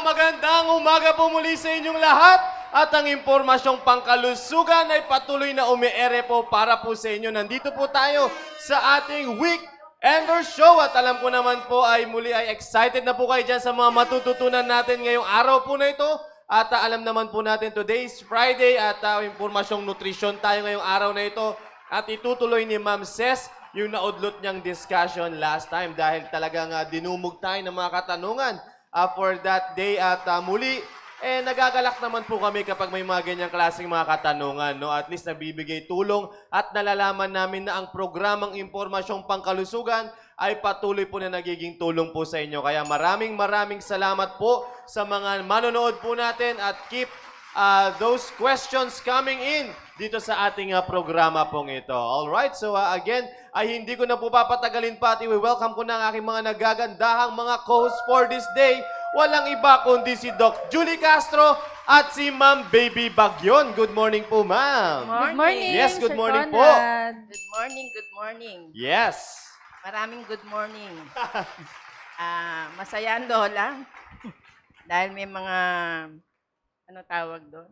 Magandang umaga po muli sa inyong lahat. At ang impormasyong pangkalusugan ay patuloy na umiere po para po sa inyo. Nandito po tayo sa ating Weekender Show. At alam ko naman po ay muli ay excited na po kayo dyan sa mga matututunan natin ngayong araw po na ito. At alam naman po natin today is Friday at impormasyong nutrisyon tayo ngayong araw na ito. At itutuloy ni Ma'am Ces yung naudlot niyang discussion last time dahil talagang dinumog tayo ng mga katanungan for that day. At muli, nagagalak naman po kami kapag may mga ganyang klaseng mga katanungan. No? At least nabibigay tulong at nalalaman namin na ang programang impormasyong pangkalusugan ay patuloy po na nagiging tulong po sa inyo. Kaya maraming salamat po sa mga manonood po natin at keep those questions coming in dito sa ating programa pong ito. Alright, so again, ay hindi ko na po papatagalin pa at i-welcome ko na ang aking mga nagagandahang mga co-hosts for this day. Walang iba kundi si Doc Julie Castro at si Ma'am Baby Bagyon. Good morning po, Ma'am. Good morning. Yes, good Sir morning po. Conrad. Good morning, good morning. Yes. Maraming good morning. Masaya ang lola. Dahil may mga, ano tawag doon?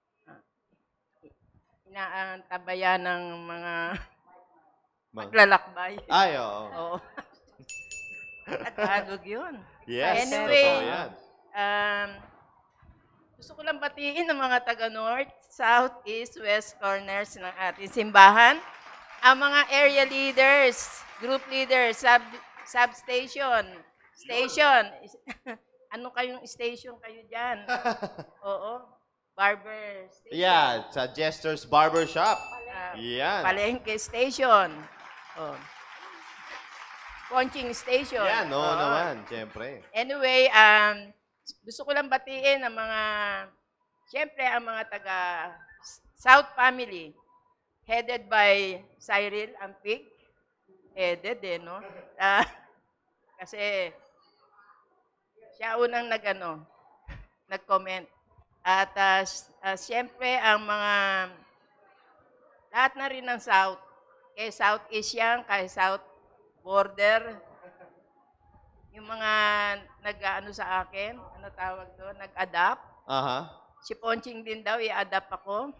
Inaantabayan ng mga maglalakbay. Ay, oo. Oo. At Tagalog yun. Yes, Anyway, totoo yan. gusto ko lang batiin ng mga taga-North, South, East, West corners ng ating simbahan. Ang mga area leaders, group leaders, substation, station. Ano kayong station kayo dyan? Oo. Barber station. Yeah, sa Jester's Barbershop. Yan. Palengke station. Oh. Ponching station. Yan, oo Oo. naman, siyempre. Anyway, gusto ko lang batiin ang mga, siyempre ang mga taga South family, headed by Cyril Ampig. Headed no? Kasi siya unang nag-comment. At siyempre ang mga, lahat na rin ng South, kay South East yan, kay South Border, yung mga nag-ano sa akin, ano tawag doon, nag-adapt. Aha. Si Ponching din daw, i-adapt ako.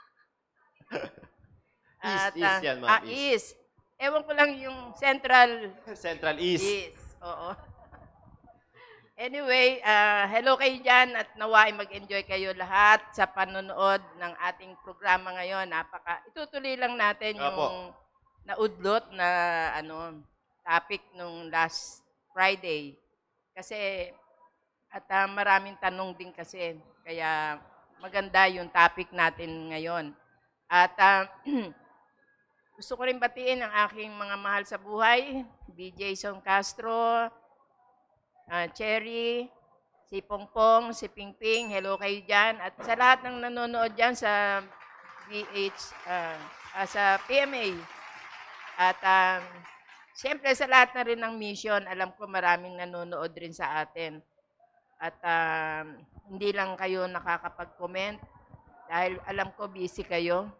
East yan, ma'am. East. Ewan ko lang yung Central. Central East. East, oo. Anyway, hello kayo dyan at nawa ay mag-enjoy kayo lahat sa panonood ng ating programa ngayon. Itutuloy lang natin yung naudlot na topic nung last Friday. Kasi, at maraming tanong din kasi. Kaya maganda yung topic natin ngayon. At gusto ko rin batiin ang aking mga mahal sa buhay, DJ Jason Castro, Cherry, si Pongpong, si Pingping, hello kayo dyan. At sa lahat ng nanonood dyan sa sa PMA. At siyempre sa lahat na rin ng mission, alam ko maraming nanonood rin sa atin. At hindi lang kayo nakakapag-comment dahil alam ko busy kayo.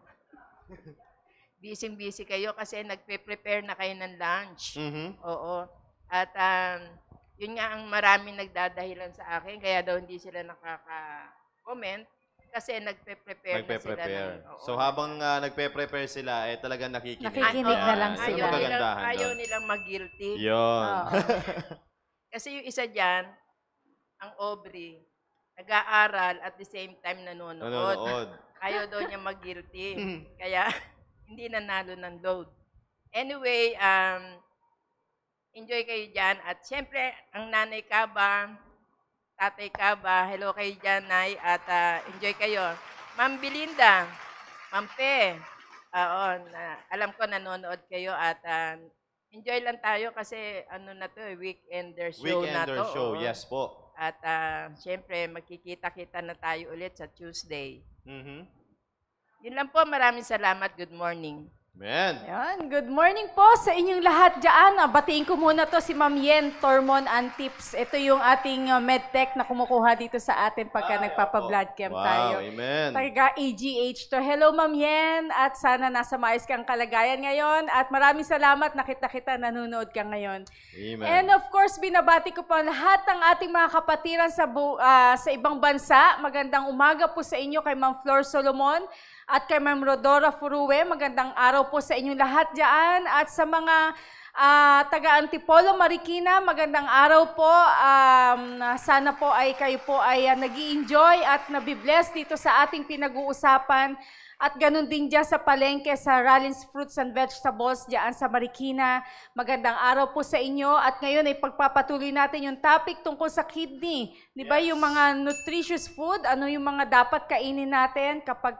Busy kayo kasi nagpe-prepare na kayo ng lunch. Mm-hmm. Oo. At yun nga ang maraming nagdadahilan sa akin, kaya daw hindi sila nakaka-comment kasi nagpe-prepare na sila. So habang nagpe-prepare sila, talagang nakikinig. Nakikinig na lang sila. Ayaw nilang mag-guilty. Yun. Kasi yung isa dyan, ang Aubrey, nag-aaral at the same time nanonood. Ayaw daw niya mag-guilty. Kaya hindi nanalo ng load. Anyway, enjoy kayo dyan. At siyempre, ang nanay Kaba, tatay Kaba, hello kayo dyan, Nay. At enjoy kayo. Ma'am Belinda, Ma'am Pe, alam ko nanonood kayo at enjoy lang tayo kasi ano na to, weekender show na to. Weekender show, yes po. At siyempre, magkikita-kita na tayo ulit sa Tuesday. Mm-hmm. Yun lang po, maraming salamat. Good morning. Amen. Yan. Good morning po sa inyong lahat dyan. Batiin ko muna to si Ma'am Yen Tormon Antips. Ito yung ating medtech na kumukuha dito sa atin pagka nagpapa-blood camp tayo. Amen. Taga AGH to. Hello Ma'am Yen at sana nasa maayos kang kalagayan ngayon at maraming salamat nakita kita nanonood ka ngayon. Amen. And of course, binabati ko po lahat ng ating mga kapatiran sa ibang bansa. Magandang umaga po sa inyo kay Ma'am Flor Solomon at kay Ma'am Rodora Furue. Magandang araw po sa inyong lahat dyan. At sa mga taga Antipolo, Marikina, magandang araw po. Sana po ay kayo po ay nag-i-enjoy at nabibless dito sa ating pinag-uusapan. At ganun din dyan sa palengke sa Rollins Fruits and Vegetables dyan sa Marikina. Magandang araw po sa inyo. At ngayon ay pagpapatuloy natin yung topic tungkol sa kidney. Di ba yung mga nutritious food, ano yung mga dapat kainin natin kapag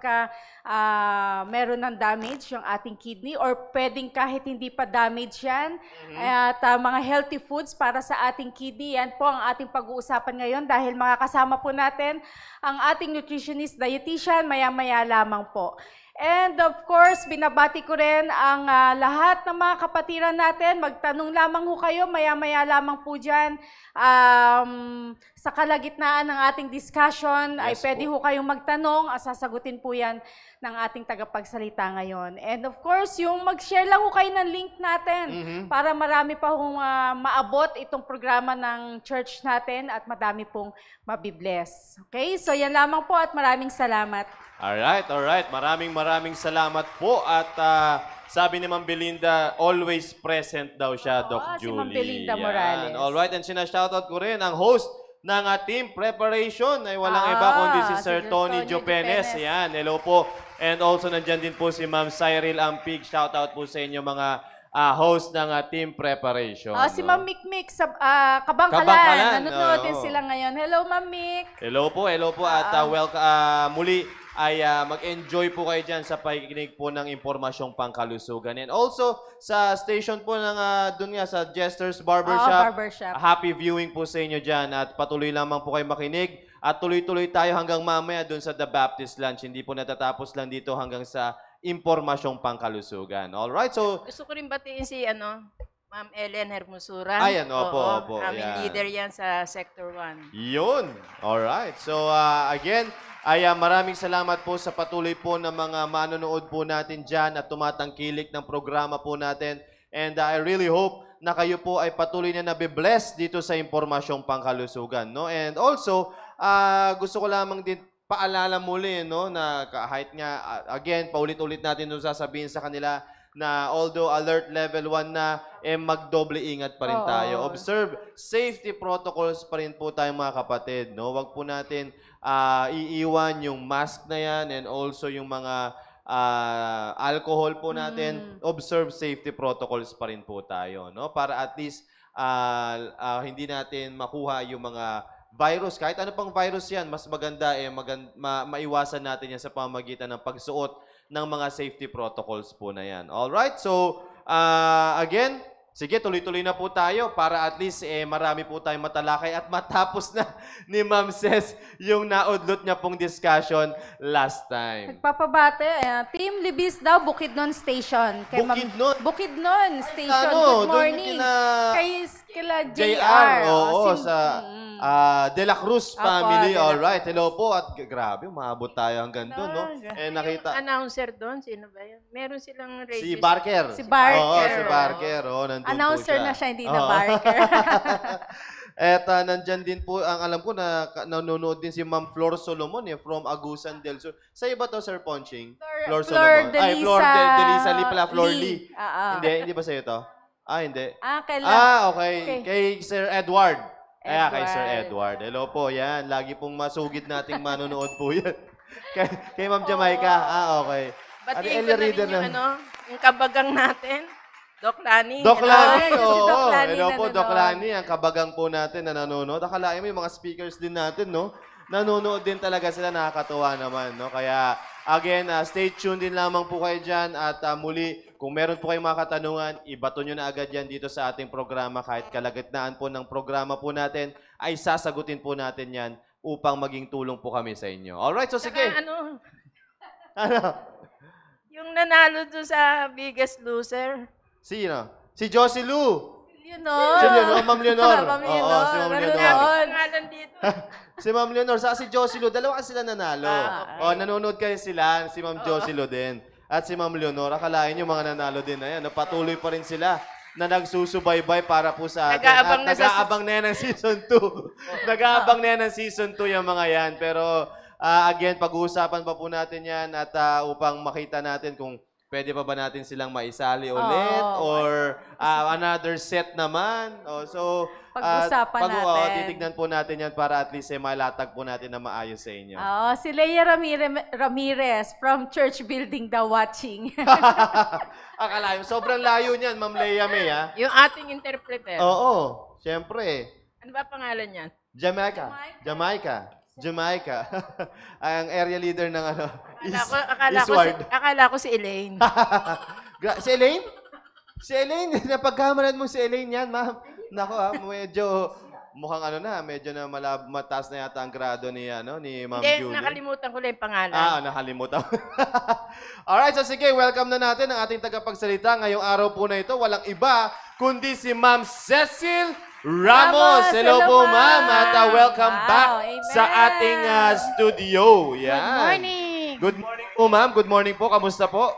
meron ng damage yung ating kidney or pwedeng kahit hindi pa damage yan. At mga healthy foods para sa ating kidney. Yan po ang ating pag-uusapan ngayon dahil makakasama po natin ang ating nutritionist, dietitian, maya-maya lamang po. And of course, binabati ko rin ang lahat ng mga kapatiran natin. Magtanong lamang ho kayo, maya-maya lamang po dyan. Sa kalagitnaan ng ating discussion, ay pwede ho kayong magtanong. Sasagutin po yan ng ating tagapagsalita ngayon. And of course, yung mag-share lang ho kayo ng link natin para marami pa hong maabot itong programa ng church natin at madami pong mabibless. Okay? So yan lamang po at maraming salamat. Alright. Maraming salamat po. At sabi ni Ma'am Belinda, always present daw siya, Doc si Julie. Ma'am Belinda Morales. Alright, and sinashoutout ko rin ang host ng team preparation ay walang iba kundi si Sir Tony Jopenes. Yan, hello po. And also nandyan din po si Ma'am Cyril Ampig. Shoutout po sa inyo mga host ng team preparation. Si Ma'am Mikmik sa Kabangkalan. Nanonood din sila ngayon. Hello, Ma'am Mik. Hello po. At muli ay mag-enjoy po kayo dyan sa pakikinig po ng impormasyong pangkalusugan. And also, sa station po ng dun nga, sa Jester's Barbershop, happy viewing po sa inyo dyan. At patuloy lamang po kayo makinig. At tuloy-tuloy tayo hanggang mamaya dun sa The Baptist Lunch. Hindi po natatapos lang dito hanggang sa impormasyong pangkalusugan. Alright, so... Gusto ko rin batiin si Ma'am Ellen Hermosura. Ayan, opo. Aming leader yan sa Sector 1. Yun. Alright. So, again, maraming salamat po sa patuloy po ng mga manonood po natin dyan at tumatangkilik ng programa po natin. And I really hope na kayo po ay patuloy na nabibless dito sa impormasyong pangkalusugan. No? And also, gusto ko lamang din paalala muli na kahit nga, again, paulit-ulit natin doon sasabihin sa kanila na although alert level 1 na, magdoble ingat pa rin tayo. Observe, safety protocols pa rin po tayo mga kapatid. No? Huwag po natin iiwan yung mask na yan and also yung mga alcohol po natin. Observe safety protocols pa rin po tayo. No? Para at least hindi natin makuha yung mga virus. Kahit ano pang virus yan, mas maganda maiwasan natin yan sa pamamagitan ng pagsuot ng mga safety protocols po na yan. Alright, so again, sige, tuloy-tuloy na po tayo para at least marami po tayong matalakay at matapos na ni Ma'am Ces yung naudlot niya pong discussion last time. Nagpapabate, Team Libis daw, Bukidnon Station. Bukidnon Station. Good morning. Kila JR. Oo, sa De La Cruz family. Alright, hello po. At grabe, umabot tayo hanggang doon, no? Nakita. Announcer doon, sino ba yan? Meron silang radio. Si Barker. Si Barker. Oo, si Barker. Nandun announcer po siya. na siya, hindi na Barker. At nandyan din po, ang alam ko na nanonood din si Ma'am Flor Solomon from Agusan del Sur. Sa iba to, Sir Ponching? Flor Solomon. Flor Delisa Lee pala. Flor Lee. Hindi ba sa'yo to? Hindi. Okay. Kay Sir Edward. Kay Sir Edward. Hello po, yan. Lagi pong masugid nating manonood po yan. kay Ma'am Jamaica. Okay. Batiin ko na rin yung kabagang natin. Doc Lani. Doc Lani, Si Doc Lani hello po, nanonood. Doc Lani. Ang kabagang po natin na nanonood. Akalain mo yung mga speakers din natin, no? Nanonood din talaga sila. Nakakatuwa naman, no? Kaya, again, stay tuned din lamang po kayo dyan. At muli, kung meron po kayong mga katanungan, ibato nyo na agad yan dito sa ating programa. Kahit kalagitnaan po ng programa po natin, ay sasagutin po natin yan upang maging tulong po kami sa inyo. Alright, so sige. Ano? Yung nanalo dun sa Biggest Loser. Sino? Si Josie Lou. Leonor. Si Leonor, Ma'am Leonor. Ma'am Oo, Leonor. si Ma'am Ano Leonor. yun? Pangalan dito. Si Ma'am Leonor, saka si Josie Lou. Dalawa kasi sila nanalo. Nanonood kayo sila. Si Ma'am Josie Lou din. At si Ma'am Leonor. Akalain nyo mga nanalo din na yan. Patuloy pa rin sila na nagsusubaybay para po sa atin. Nag-aabang At nag-aabang na yan ng season 2. Nag-aabang na yan ng season 2 yung mga yan. Pero again, pag-uusapan pa po natin yan at upang makita natin kung pwede pa ba natin silang maisali ulit or another set naman. So, Pag-usapan natin. titignan po natin yan para at least malatag po natin na maayos sa inyo. Si Leia Ramirez from Church Building daw watching. Akalain, sobrang layo niyan, Ma'am Leia May, ha? Yung ating interpreter. Oo, syempre. Ano ba pangalan niya? Jamaica. Ang area leader ng Akala ko si Elaine. Si Elaine? Si Elaine, napagkamalan mo si Elaine yan, ma'am. Nako medyo mukhang medyo na mataas na yata ang grado ni Ma'am Hindi, Julie. nakalimutan ko lang yung pangalan. Nakalimutan. Alright, so sige, welcome na natin ang ating tagapagsalita. Ngayong araw po na ito, walang iba kundi si Ma'am Cecil Ramos. Hello po, ma'am. At welcome back sa ating studio. Yan. Good morning. Good morning po, ma'am. Good morning po. Kamusta po?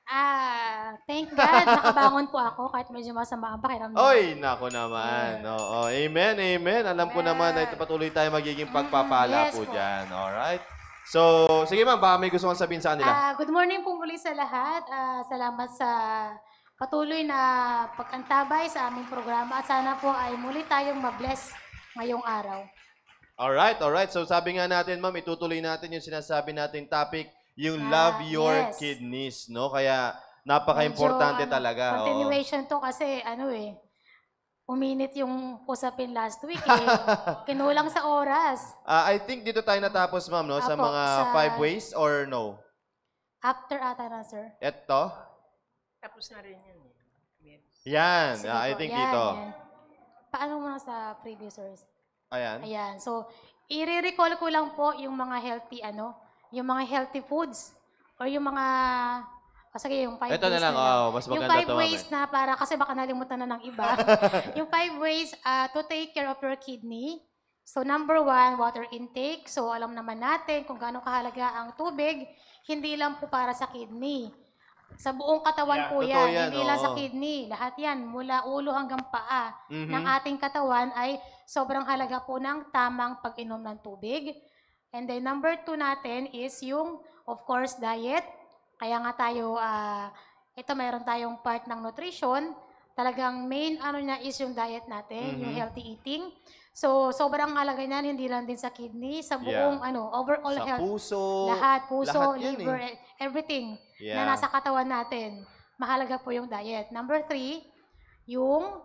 Thank God, nakabangon po ako kahit medyo masama ang pakiramdam. Oy, nako naman. Oo, amen, amen. Alam ko naman na ito patuloy tayo magiging pagpapala yes po po. dyan. Alright? So, sige ma'am, baka may gusto kong sabihin sa kanila. Good morning po muli sa lahat. Salamat sa patuloy na pag-antabay sa aming programa at sana po ay muli tayong mabless ngayong araw. Alright. So, sabi nga natin, ma'am, itutuloy natin yung sinasabi nating topic, yung love your yes. kidneys, no? Kaya, napaka-importante Medyo, talaga. Continuation to kasi uminit yung usapin last week Kinulang sa oras. I think dito tayo natapos, ma'am, no? Sa Apo, mga 5 ways or no? After ata na, sir. Eto? Tapos na rin yun. Yan. Sige I po, think yan, dito. yan. Paano muna sa previous years? Ayan. Ayan. So, i-recall ko lang po yung mga yung mga healthy foods or yung mga sige, yung 5 ways Ito na lang, mas yung maganda 5 ways na para, kasi baka nalimutan na ng iba. Yung 5 ways to take care of your kidney. So, number 1, water intake. So, alam naman natin kung gaano kahalaga ang tubig, hindi lang po para sa kidney. Sa buong katawan po totoo yan, hindi lang oo. sa kidney. Lahat yan, mula ulo hanggang paa ng ating katawan ay sobrang halaga po ng tamang pag-inom ng tubig. And then number 2 natin is yung, of course, diet. Kaya nga tayo, ito mayroon tayong part ng nutrition. Talagang main niya is yung diet natin, yung healthy eating. So, sobrang halaga niyan, hindi lang din sa kidney, sa buong overall Sa health. puso. Lahat, puso, lahat yan liver, everything Yeah. na nasa katawan natin. Mahalaga po yung diet. Number 3, yung,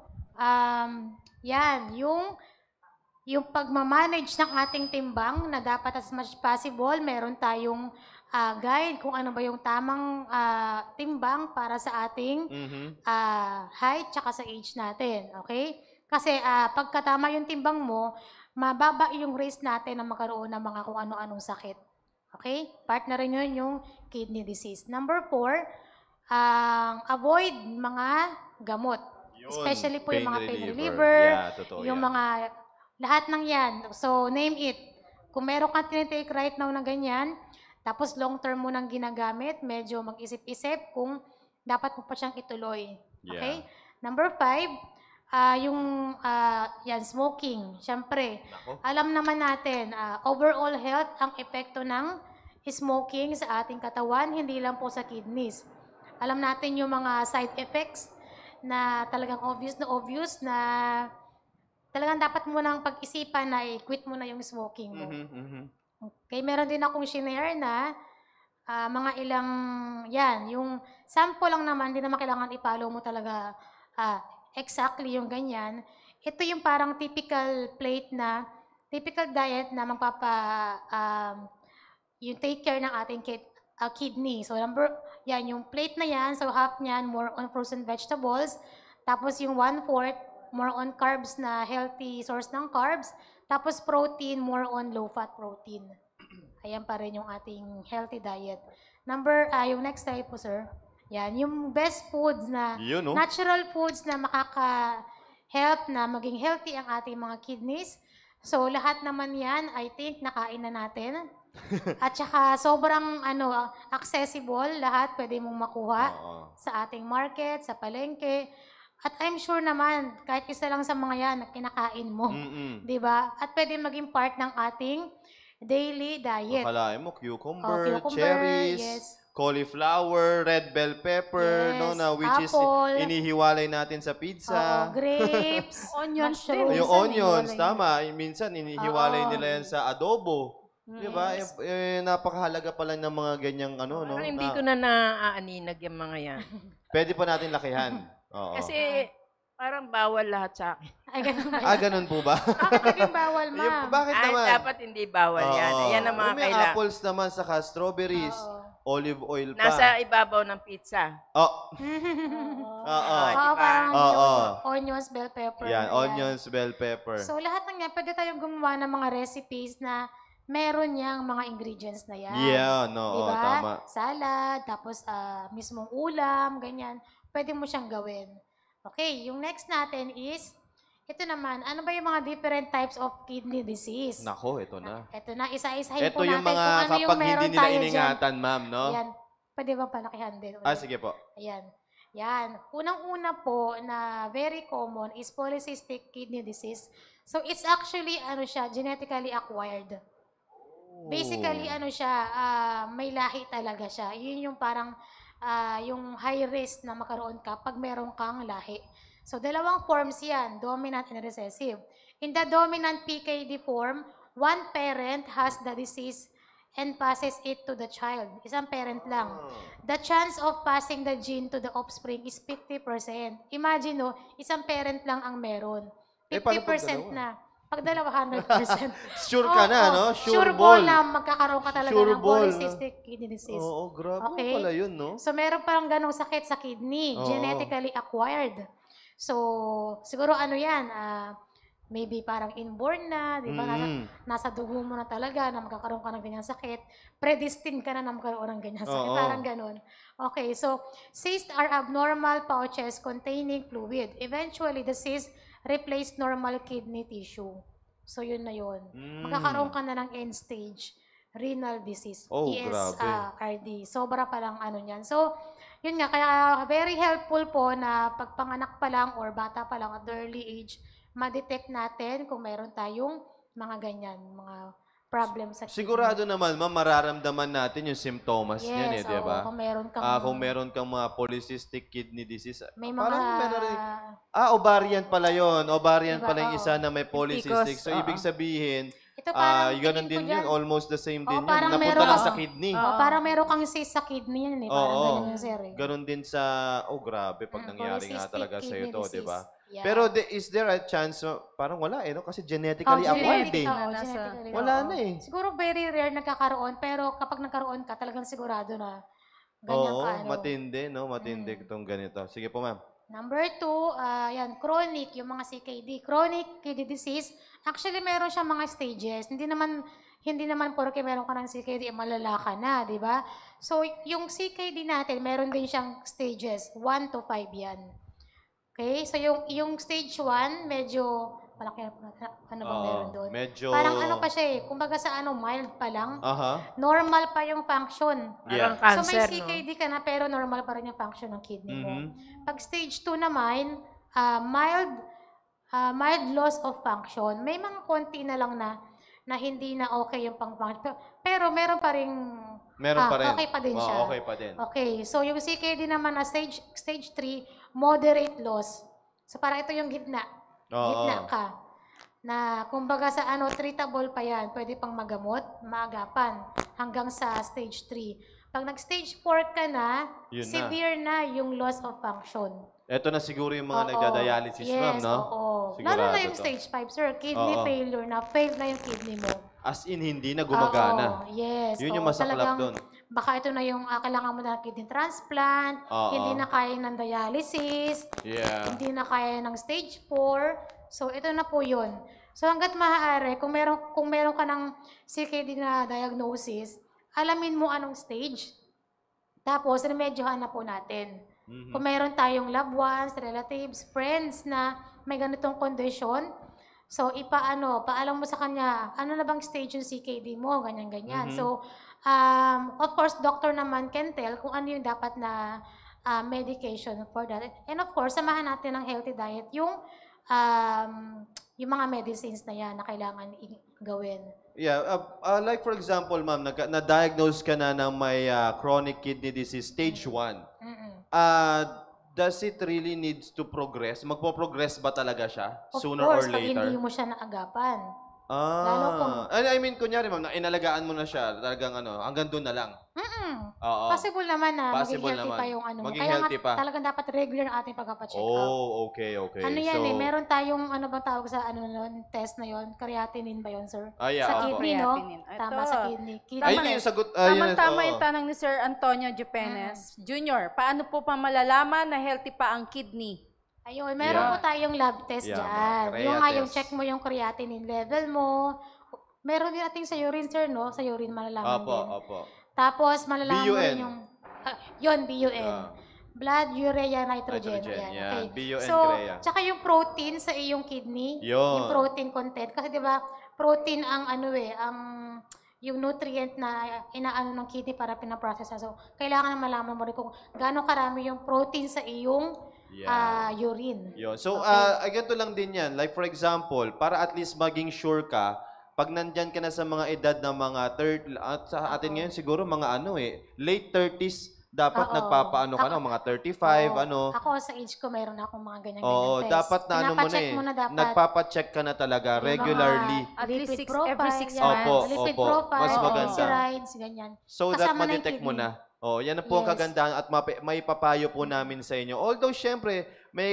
yung pagmamanage ng ating timbang na dapat as much possible, meron tayong guide kung ano ba yung tamang timbang para sa ating height tsaka sa age natin. Okay? Kasi pagkatama yung timbang mo, mababa yung risk natin na magkaroon ng mga kung ano-anong sakit. Okay? Part na rin yun yung kidney disease. Number 4, avoid mga gamot. Yun, Especially po yung mga pain reliever. reliever, Yeah, totoo yung yan. mga, lahat ng yan. So, name it. Kung meron kang tinitake right now na ganyan, tapos long term mo nang ginagamit, medyo mag-isip-isip kung dapat mo pa siyang ituloy. Okay? Yeah. Number 5, smoking. Siyempre, Nako. alam naman natin, overall health ang epekto ng smoking sa ating katawan, hindi lang po sa kidneys. Alam natin yung mga side effects na talagang obvious na talagang dapat mo nang pag-isipan na i-quit mo na yung smoking mo. Okay, meron din akong shinare na mga ilang, yung sample lang naman, hindi naman kailangan i-follow mo talaga exactly yung ganyan. Ito yung parang typical diet na yung take care ng ating kidney. So yung plate na yan, so half niyan more on frozen vegetables, tapos yung 1/4 more on carbs na healthy source ng carbs, tapos protein more on low fat protein. Ayan pa rin yung ating healthy diet. Yung next slide po, sir. Yan, yung best foods na, Yun, no? natural foods na makaka-help na maging healthy ang ating mga kidneys. So, lahat naman yan, I think, nakain na natin. At saka, sobrang accessible, lahat pwede mong makuha Oo. sa ating market, sa palengke. At I'm sure naman, kahit isa lang sa mga yan na kinakain mo. Mm-mm. Di ba? At pwede maging part ng ating daily diet. Akalain mo, cucumber, Cucumber, cherries, yes. cauliflower, red bell pepper, Yes, no, na which apple. is inihiwalay natin sa pizza. Grapes, Onions mushrooms. din. Yung Minsan, onions, inihiwalay tama. Minsan, inihiwalay Oo. nila yan sa adobo. Di ba? Yes. Napakahalaga pala ng mga ganyang no? Parang hindi na ko na naaaninag yung mga yan. pwede pa natin lakihan. Oo. Kasi parang bawal lahat sa akin. Ay, ganun ba? ganun po ba? Bakit naging bawal, ma'am? Bakit Ay, naman? dapat hindi bawal yan. Oo. Ayan ang mga May kailangan. apples naman, saka strawberries, Oo. olive oil pa. Nasa ibabaw ng pizza. Oh, Oo. oo. Ah, Oo, diba? parang Oo. onions, bell pepper. Yan, ayan. onions, bell pepper. So, lahat ng yan, pwede tayong gumawa ng mga recipes na meron niyang mga ingredients na yan. Yeah, no, Diba? tama. Salad, tapos mismong ulam, ganyan. Pwede mo siyang gawin. Okay, yung next natin is, ito naman, ano ba yung mga different types of kidney disease? Nako, ito na. Ito na, isa-isahin Ito po natin yung mga kung ano yung kapag meron hindi nila tayo dyan. iningatan, ma'am, no? Ayan. Pwede ba palakihan din? Ah, ulit? sige po. Ayan. Yan. Unang-una po na very common is polycystic kidney disease. So, it's actually, genetically acquired. Basically, may lahi talaga siya. Yun yung parang, yung high risk na makaroon ka pag meron kang lahi. So, dalawang forms yan, dominant and recessive. In the dominant PKD form, one parent has the disease and passes it to the child. Isang parent lang. The chance of passing the gene to the offspring is 50%. Imagine, no, isang parent lang ang meron. 50% paano pag dalawa? na. Pag dalawa, 100%. Sure ka na, no? Sure ball na magkakaroon ka talaga Sure ng ball, polycystic kidney disease. Oo, grabe Okay. pala yun, no? So, meron parang ganong sakit sa kidney, Oo. genetically acquired. So, siguro yan, maybe parang inborn na, di ba? Nasa dugo mo na talaga na magkakaroon ka ng ganyang sakit. Predestined ka na na magkaroon ng ganyang sakit. Oo. Parang ganon. Okay, so, cysts are abnormal pouches containing fluid. Eventually, the cysts replace normal kidney tissue. So, yun na yun. Magkakaroon ka na ng end stage renal disease. Oh, ESRD. Sobra pa lang niyan. So, yun nga, kaya very helpful po na pagpanganak pa lang or bata pa lang at early age, ma-detect natin kung meron tayong mga ganyan, mga problems sa kidney. Sigurado naman, ma'am, mararamdaman natin yung symptoms niyan, Yes, di ba? kung meron kang... Kung meron kang mga polycystic kidney disease. may mga... Parang meron ovarian pala yon. Ovarian Diba? pala yung Oo. isa na may polycystic. Because, So, ibig sabihin, ito parang ganun tingin ko din dyan, yun. Almost the same din yun. parang Napunta meron- lang sa kidney. parang meron kang cyst sa kidney yan, eh. Parang Oo. ganyan yung sir, eh. Ganun din sa, grabe, pag nangyari nga Polycystic talaga sa'yo kidney to, di ba? disease. Yeah. Pero is there a chance, parang wala no? Kasi genetically acquired genetic, eh. genetically, Wala oo. na eh. Siguro very rare nagkakaroon, pero kapag nagkaroon ka, talagang sigurado na ganyan Oo, ka. matindi, no? Matindi itong ganito. Sige po, ma'am. Number 2, chronic, yung mga CKD. Chronic kidney disease, actually meron siyang mga stages. Hindi naman porke meron ka ng CKD, malala ka na, di ba? So, yung CKD natin, meron din siyang stages, 1 to 5 yan. Okay? So, yung stage 1, medyo, malaki ano bang meron doon? Medyo... Parang pa siya eh, kumbaga sa mild pa lang. Aha. Normal pa yung function. Yeah. Parang So may cancer, CKD ka na pero normal pa rin yung function ng kidney mo. Mhm. Pag stage 2 naman, mild loss of function. May mga konti na lang na hindi na okay yung pang-function. Pero meron pa rin Meron pa rin. okay pa din siya. Okay pa din. Okay, so yung CKD naman na stage 3, moderate loss. So parang ito yung gitna. Oo. Gitna ka. Na kumbaga sa treatable pa yan, pwede pang magamot, maagapan, hanggang sa stage 3. Pag nag-stage 4 ka na, Yun na. severe na yung loss of function. Ito na siguro yung mga Oo. nagda-dialysis, ma'am, Yes, no? oo. Sigurado Lalo na yung to. stage 5, sir. Kidney Oo. failure na. Failed na yung kidney mo. As in, hindi na gumagana. Oo, yes. Yun yung oo. masaklap Talagang doon. Baka ito na yung kailangan mo na ng kidney transplant, Oo. hindi na kaya ng dialysis, Yeah. hindi na kaya ng stage 4. So, ito na po yun. So, hanggat maaari, kung meron ka ng CKD na diagnosis, alamin mo anong stage. Tapos, remedyohan na po natin. Kung mayroon tayong loved ones, relatives, friends na may ganitong kondisyon, so paalam mo sa kanya, ano na bang stage yung CKD mo, ganyan-ganyan. So, of course, doctor naman can tell kung ano yung dapat na medication for that. And of course, samahan natin ng healthy diet yung mga medicines na yan na kailangan gawin. Yeah, like for example, ma'am, na-diagnose ka na ng may chronic kidney disease, stage 1. Does it really needs to progress? Magpo-progress ba talaga siya Of sooner course, or pag later? hindi mo siya naagapan. Lalo kung... I mean, kunyari, ma'am, inalagaan mo na siya, talagang hanggang doon na lang. Oo. Possible naman na Possible maging healthy naman. pa yung ano mo. Maging Kaya healthy nga pa. talagang dapat regular ang ating pagpapacheck up. Oh, okay. Ano yan meron tayong, ano bang tawag sa test na yon? Creatinine ba yon, sir? Yeah, Sa opo. kidney, no? Creatinine. Tama, Ito. sa kidney. Ay, yun yung sagot. yun, Tama-tama oo. yung tanong ni Sir Antonio Jupenes. Junior, paano po pa malalaman na healthy pa ang kidney? Ayun, meron po tayong lab test Yeah, dyan. mga Yung nga, yung test. check mo yung creatinine level mo. Meron din natin sa urine, sir, no? Sa urine malalaman din. Opo. Tapos, malalaman mo BUN. rin yung... yun, BUN. Yeah. Blood, urea, nitrogen. Nitrogen, Ayan, yan. okay. BUN, So, Crea. tsaka yung protein sa iyong kidney. Yun. Yung protein content. Kasi di ba, protein ang yung nutrient na inaano ng kidney para pinaprocess. So, kailangan na malaman mo rin kung gaano karami yung protein sa iyong urine. Yun. So, Okay. ganito lang din yan. Like for example, para at least maging sure ka, pag nandyan ka na sa mga edad na mga at sa atin ngayon siguro mga late 30s, dapat Oo. nagpapaano ka na, mga 35, Oo. Ako sa age ko, meron na akong mga ganyan-ganyan Oo, test. dapat na Pinapacheck mo na dapat. Nagpapacheck ka na talaga Yung regularly. mga At least lipid every profile, 6 yan. months. Lipid Opo. profile, Mas maganda. triglycerides, ganyan. So that Kasama na yung ma-detect mo kidney. na. Oh, yan na po ang Yes. kagandahan at may papayo po namin sa inyo. Although syempre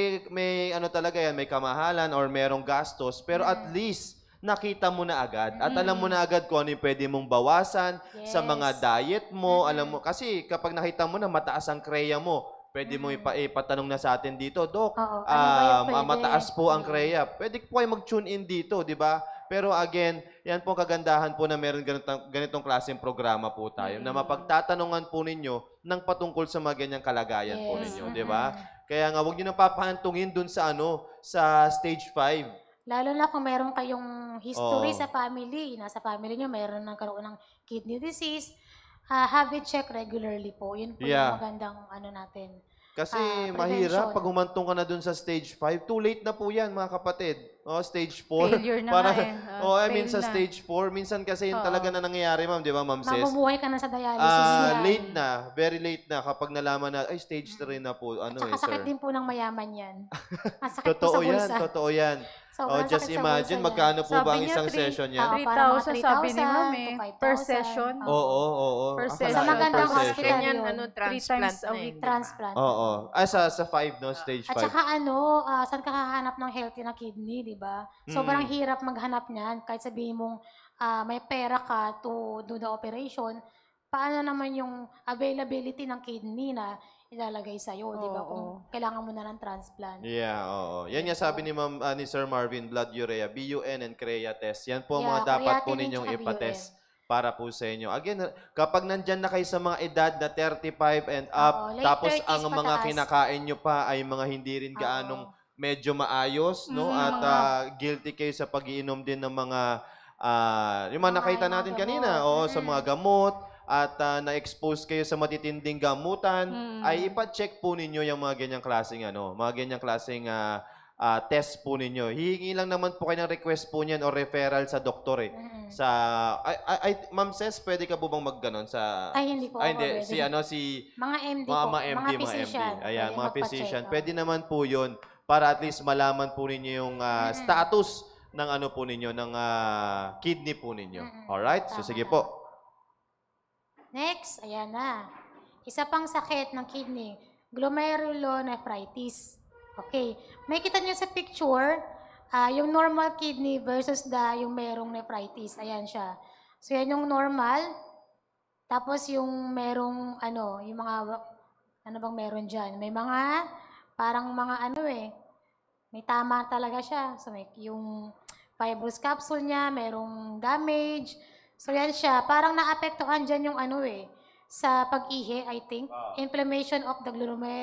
may talaga yan, may kamahalan or merong gastos, pero at least nakita mo na agad at alam mo na agad kung ano yung pwede mong bawasan sa mga Yes. diet mo, alam mo kasi kapag nakita mo na mataas ang kreya mo, pwede mo ipatanong na sa atin dito, Dok, Oo, ano ba yung pwede? mataas po ang kreya. Pwede po kayo mag-tune in dito, di ba? Pero again, yan po ang kagandahan po na meron ganitong klaseng programa po tayo na mapagtatanungan po ninyo ng patungkol sa mga ganyang kalagayan po Yes. ninyo, di ba? Kaya nga, huwag nyo nang papahantungin dun sa sa stage 5. Lalo na kung meron kayong history Oo. sa family, nasa family nyo meron nagkaroon ng kidney disease, have it check regularly po. Yun po Yeah. yung magandang natin. Kasi prevention. mahirap pag humantong ka na dun sa stage 5, too late na po yan mga kapatid. Stage 4. Failure na nga eh. I mean Fail sa na. stage 4, minsan kasi yun talaga na nangyayari, ma'am, di ba, ma'am sis? Mamumuhay ka na sa dialysis yan. Late na, very late na kapag nalaman na, ay, stage 3 na po, Tsaka sakit sir. din po ng mayaman yan. Ang sakit po Totoo sa yan, bulsa. totoo yan. Sobrang Just sakit sa imagine, bulsa yan. magkano po ba Sabi ang niya, isang session yan? 3,000 sabi ni 3,000 Ma'am to eh. 5,000. Per session. Oo. Per Akala session. ko magandang per session. hospital. Ganyan, yun. transplant times a na eh, week. di ba? Transplant. Oo. Sa 5, no? Stage 5. At saka saan ka hahanap ng healthy na kidney, di ba? Sobrang hirap maghanap niyan. Kahit sabihin mong may pera ka to do the operation, paano naman yung availability ng kidney na ilalagay sa'yo, di ba? Kung kailangan mo na ng transplant. Yeah, oo. Yan nga sabi ni Ma'am ni Sir Marvin, blood urea, BUN and Crea test. Yan po ang mga Yeah, dapat po creatinine ninyong tsaka ipatest para po sa inyo. Again, kapag nandyan na kayo sa mga edad na 35 and up, Oo, late tapos 30s ang mga pataas. kinakain nyo pa ay mga hindi rin gaanong medyo maayos, no? At guilty kayo sa pagiinom din ng mga yung mga nakita mga natin gamot. kanina, sa mga gamot at na-expose kayo sa matitinding gamutan, ay ipa-check po ninyo yung mga ganyang klaseng test po ninyo. Hihingi lang naman po kayo ng request po niyan o referral sa doktor eh. Ma'am Ses, pwede ka po bang magganon sa Ay, hindi po. Ay, ako hindi. pwede. Mga MD mga po. MD, mga physician. Ayan, Pwede mga magpa-check, physician. oo. Pwede naman po 'yon para at least malaman po ninyo yung status ng po ninyo, ng kidney po ninyo. Alright? So Tama sige na. po. Next, ayan na. Isa pang sakit ng kidney, glomerulonephritis. Okay. May kita nyo sa picture, yung normal kidney versus yung merong nephritis. Ayan siya. So, yan yung normal. Tapos, yung merong, yung mga, ano bang meron dyan? May mga, parang mga may tama talaga siya. So, may yung fibrous capsule niya, merong damage. So, yan siya. Parang naapektuhan dyan yung sa pag-ihi, I think. Inflammation of the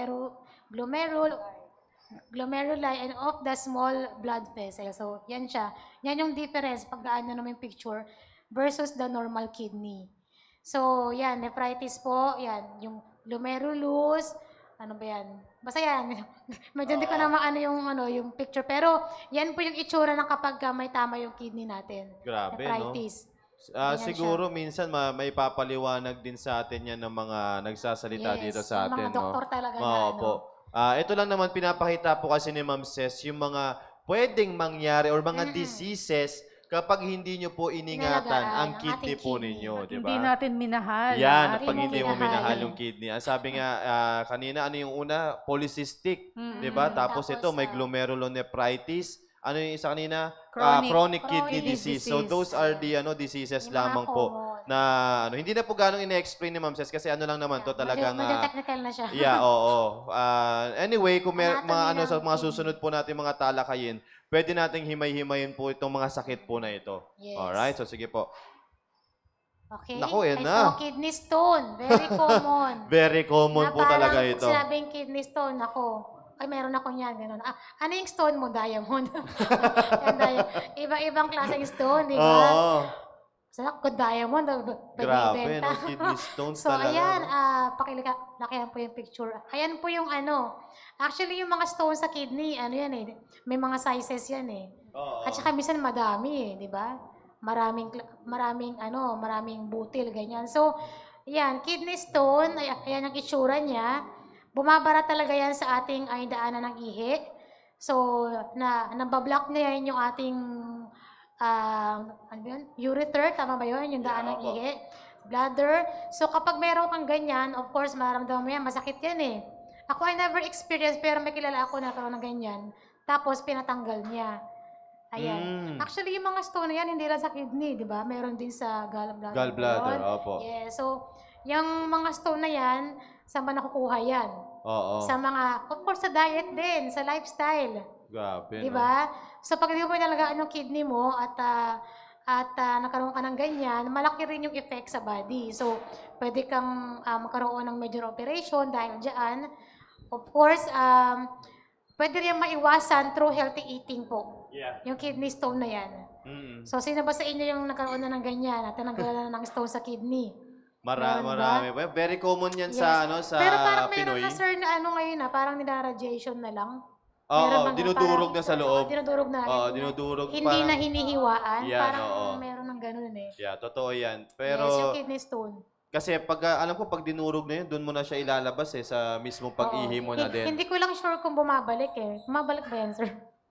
glomeruli and of the small blood vessels. So, yan siya. Yan yung difference pag gaano naman yung picture versus the normal kidney. So, yan, nephritis po, yan, yung glomerulus, ano ba yan? Basta yan. Medyo hindi ko na maano yung picture. Pero, yan po yung itsura ng kapag may tama yung kidney natin. Grabe, nephritis. Siguro minsan may papaliwanag din sa atin yan ng mga nagsasalita dito sa atin. Mga doktor talaga na. Opo. Ito lang naman pinapakita po kasi ni Ma'am Ces yung mga pwedeng mangyari or mga diseases kapag hindi nyo po iningatan ang kidney po ninyo, di ba? Hindi natin minahal. Yan, pag hindi mo minahal yung kidney. Ang sabi nga kanina, ano yung una? Polycystic, di ba? Tapos ito, may glomerulonephritis. Ano yung isa kanina? Chronic kidney disease. So those are the diseases lamang po na hindi na po ganong ine-explain ni Ma'am Ces kasi ano lang naman to talagang Medyo technical na siya. Yeah, oo. Anyway, kung may mga sa mga susunod po natin mga talakayin, pwede nating himay-himayin po itong mga sakit po na ito. Yes. Alright, so sige po. Okay. Naku, yan na. Ito, kidney stone. Very common. Very common po talaga ito. Sinabing kidney stone, ako. Ay, meron ako niyan, gano'n. Ano yung stone mo? Diamond. Yan, Iba-ibang klaseng stone, di ba? Oo. Sarap ko diamond. Grabe, no? Kidney stones so, talaga. ayan, lakihan po yung picture. Ayan po yung actually yung mga stone sa kidney, yan eh. May mga sizes yan eh. Oo. At saka minsan madami eh, di ba? Maraming butil, ganyan. So, yan, kidney stone, ayan ang itsura niya. Bumabara talaga yan sa ating daanan ng ihi. So, nabablock na yan yung ating ureter, tama ba yun? Yung daan ng ihi. Bladder. So, kapag meron kang ganyan, of course, maramdaman mo yan, masakit yan eh. Ako ay never experienced, pero may kilala ako na karoon ng ganyan. Tapos, pinatanggal niya. Ayan. Actually, yung mga stone na yan, hindi lang sa kidney, di ba? Meron din sa gallbladder. Gallbladder, opo. Yeah, so, yung mga stone na yan, saan ba nakukuha yan? Oo. Sa mga, of course, sa diet din, sa lifestyle. Grabe, di ba? So, pag hindi mo inalagaan yung kidney mo at nakaroon ka ng ganyan, malaki rin yung effect sa body. So, pwede kang magkaroon ng major operation dahil dyan. Of course, pwede rin maiwasan through healthy eating po. Yeah. Yung kidney stone na yan. So, sino ba sa inyo yung nagkaroon na ng ganyan at natanggalan na ng stone sa kidney? Marami. Very common yan sa sa Pero parang Pinoy. meron na sir na ngayon parang nila-radiation na lang. Oo, dinudurog na sa loob. Dinudurog na. Oo, dinudurog. Hindi na hinihiwaan. Yan, parang oo. meron ng ganun eh. Yeah, totoo yan. Pero, yes, yung kidney stone. kasi alam ko, pag dinurog na yun, doon mo na siya ilalabas sa mismong pag-ihi mo na din. Hindi ko lang sure kung bumabalik eh. Bumabalik ba yan, sir?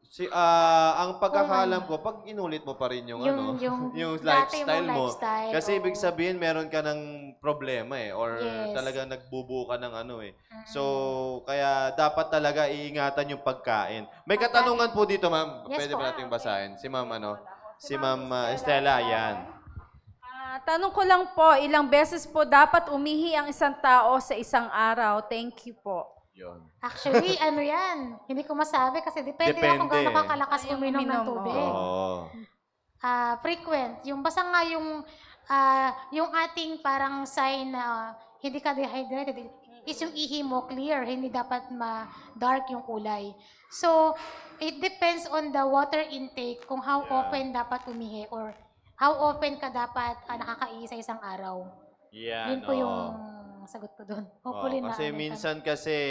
Ang pagkakaalam ko, pag inulit mo pa rin yung yung lifestyle mo. Kasi ibig sabihin, meron ka ng problema or talagang nagbubuo ka ng So, kaya dapat talaga iingatan yung pagkain. May katanungan po dito, ma'am. Yes, Pwede po. ba nating basahin? Si ma'am, Si ma'am Estela, yan. Tanong ko lang po, ilang beses po dapat umihi ang isang tao sa isang araw? Thank you po. Yun. Actually, yan? Hindi ko masabi kasi depende na kung gaano kakalakas uminom ng tubig. Oo. Frequent. Yung basta nga yung ating parang sign na hindi ka dehydrated is yung ihi mo clear, hindi dapat ma-dark yung kulay. So, it depends on the water intake kung how often dapat umihi or how often ka dapat nakakaihi sa isang araw. Yan, Yun po yung sagot ko doon. Hopefully kasi minsan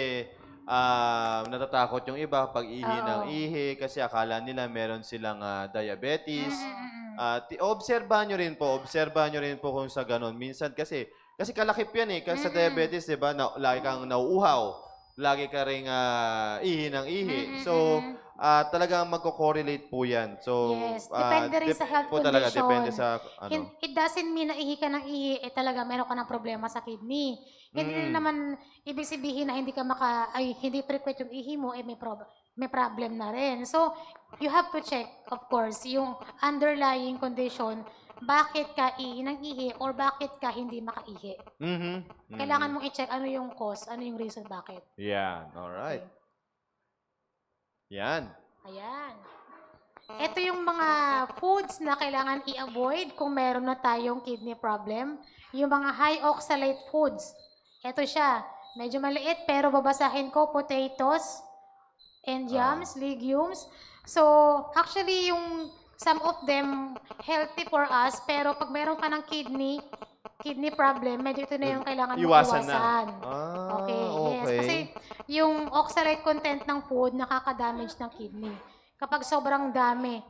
natatakot yung iba pag ihi ng ihi kasi akala nila meron silang diabetes. Obserbahan nyo rin po kung sa ganun. Minsan kasi kalakip yan kasi sa diabetes, di ba, lagi kang nauuhaw, lagi ka ring ihi ng ihi. So, talagang magko-correlate po yan. So, yes, depende rin sa health po condition. talaga, depende sa It doesn't mean na ihi ka ng ihi, talaga meron ka ng problema sa kidney. Hindi rin naman ibig sabihin na hindi frequent yung ihi mo, may problem na rin. So, you have to check, of course, yung underlying condition, bakit ka ihi ng ihi or bakit ka hindi makaihi. Kailangan mong i-check ano yung cause, ano yung reason bakit. Yan, alright. Okay. Yan. Ayan. Ito yung mga foods na kailangan i-avoid kung meron na tayong kidney problem. Yung mga high oxalate foods. Ito siya. Medyo maliit pero babasahin ko potatoes and yams, legumes. So, actually yung some of them healthy for us pero pag meron ka ng kidney problem, medyo ito na yung kailangan mo Iwasan na. iwasan. Ah, Okay, yes. okay. Kasi yung oxalate content ng food nakaka-damage ng kidney. Kapag sobrang dami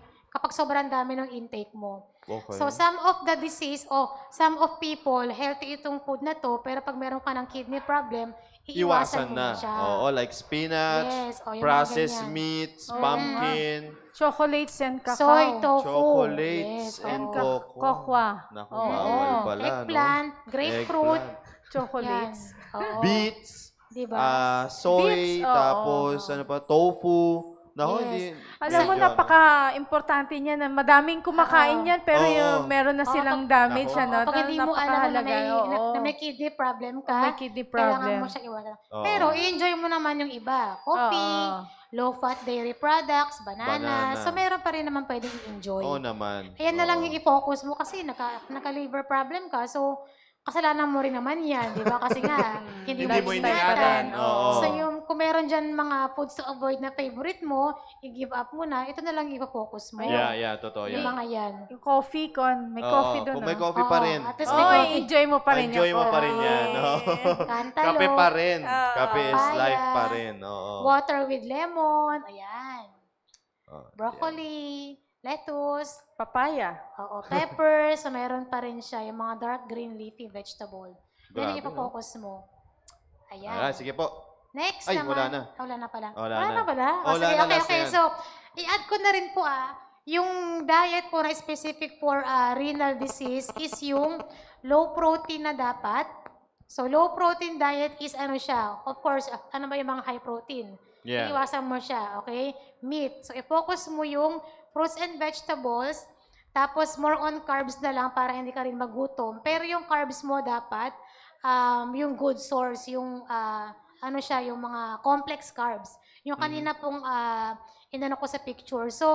ng intake mo. Okay. So some of the disease o some of people, healthy itong food na to, pero pag meron ka ng kidney problem, iiwasan mo na siya. Oo, like spinach, Yes, o yung mga processed ganyan. meats, Oo. pumpkin, Chocolates and cacao. Soy, tofu. chocolates, Yes, and oo. cocoa. Kokwa. Naku, Oo. bawal pala, Eggplant, no? grapefruit. Eggplant. Chocolates. Yan. Oo. Beets, Diba? soy, Beets, oo. tapos ano pa, tofu. Naku, Yes. hindi. Alam mo, medyo, ano. napaka-importante niyan. Madaming kumakain Oo. yan, pero Oo. yung meron na Oo, silang pag- damage. Ako. Ano, Pag hindi mo alam na may, oo. na may kidney problem Kung ka, may kidney kailangan problem. mo siya iwasan. Oo. Pero i-enjoy mo naman yung iba. Coffee, Oo. low-fat dairy products, banana. Banana. So, meron pa rin naman pwedeng i-enjoy. Oo naman. Ayan na lang Oo. yung i-focus mo kasi naka-liver problem ka. So, kasalanan mo rin naman yan, di ba? Kasi nga, hindi Hindi mo Lifestyle iningatan. pa rin. Oo. So, yung kung meron dyan mga foods to avoid na favorite mo, i-give up mo na, ito na lang i-focus mo. Yeah, totoo Yung yan. mga yan. Yung coffee may Oo, coffee doon. Kung may no? coffee pa Oo, rin. at least Oo. may Oy, coffee. enjoy mo pa rin Enjoy yung mo pa rin coffee. yan. Oo. Cantaloupe. Kape pa rin. Oo. Kape is Papaya. life pa rin. Oo. Water with lemon. Ayan. Oh, Broccoli. Lettuce. Papaya. Oo, pepper. So, meron pa rin siya. Yung mga dark green leafy vegetable. Yan Grabe, yung ipo-focus mo. Ayan. Ah, sige po. Next Ay, naman. wala na. Wala na pala. Wala Wala na. na pala? Oh, wala Sige, na, okay, last na okay. yan. So, i-add ko na rin po yung diet po na specific for renal disease is yung low protein na dapat. So, low protein diet is ano siya? Of course, ano ba yung mga high protein? Yeah. Iiwasan mo siya, okay? Meat. So, i-focus mo yung fruits and vegetables, tapos more on carbs na lang para hindi ka rin magutom. Pero yung carbs mo dapat, yung good source, yung ano siya, yung mga complex carbs. Yung kanina pong inano ko sa picture. So,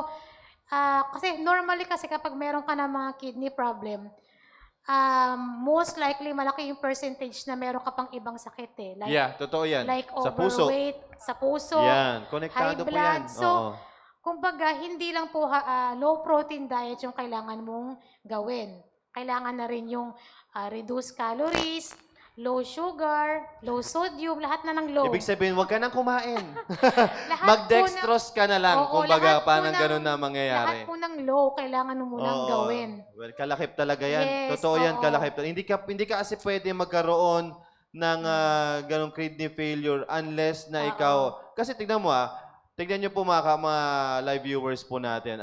kasi normally kasi kapag meron ka na mga kidney problem, most likely malaki yung percentage na meron ka pang ibang sakit eh. Like, Yeah, totoo yan. like Sa puso. overweight, sa puso, Yan, high konektado po blood. yan. So, Oo. kumbaga, hindi lang po low protein diet yung kailangan mong gawin. Kailangan na rin yung reduced calories, low sugar, low sodium, lahat na ng low. Ibig sabihin, huwag ka nang kumain. Lahat Mag-dextrose ka na lang. Oo, Kumbaga, lahat po parang ng- ganun na Lahat mangyayari. po ng low, kailangan mo munang Oo. gawin. Well, kalakip talaga yan. Yes, Totoo yan, oo. kalakip. Hindi ka kasi pwede magkaroon ng ganong kidney failure unless na Oo. ikaw... Kasi tignan mo tignan nyo po mga live viewers po natin.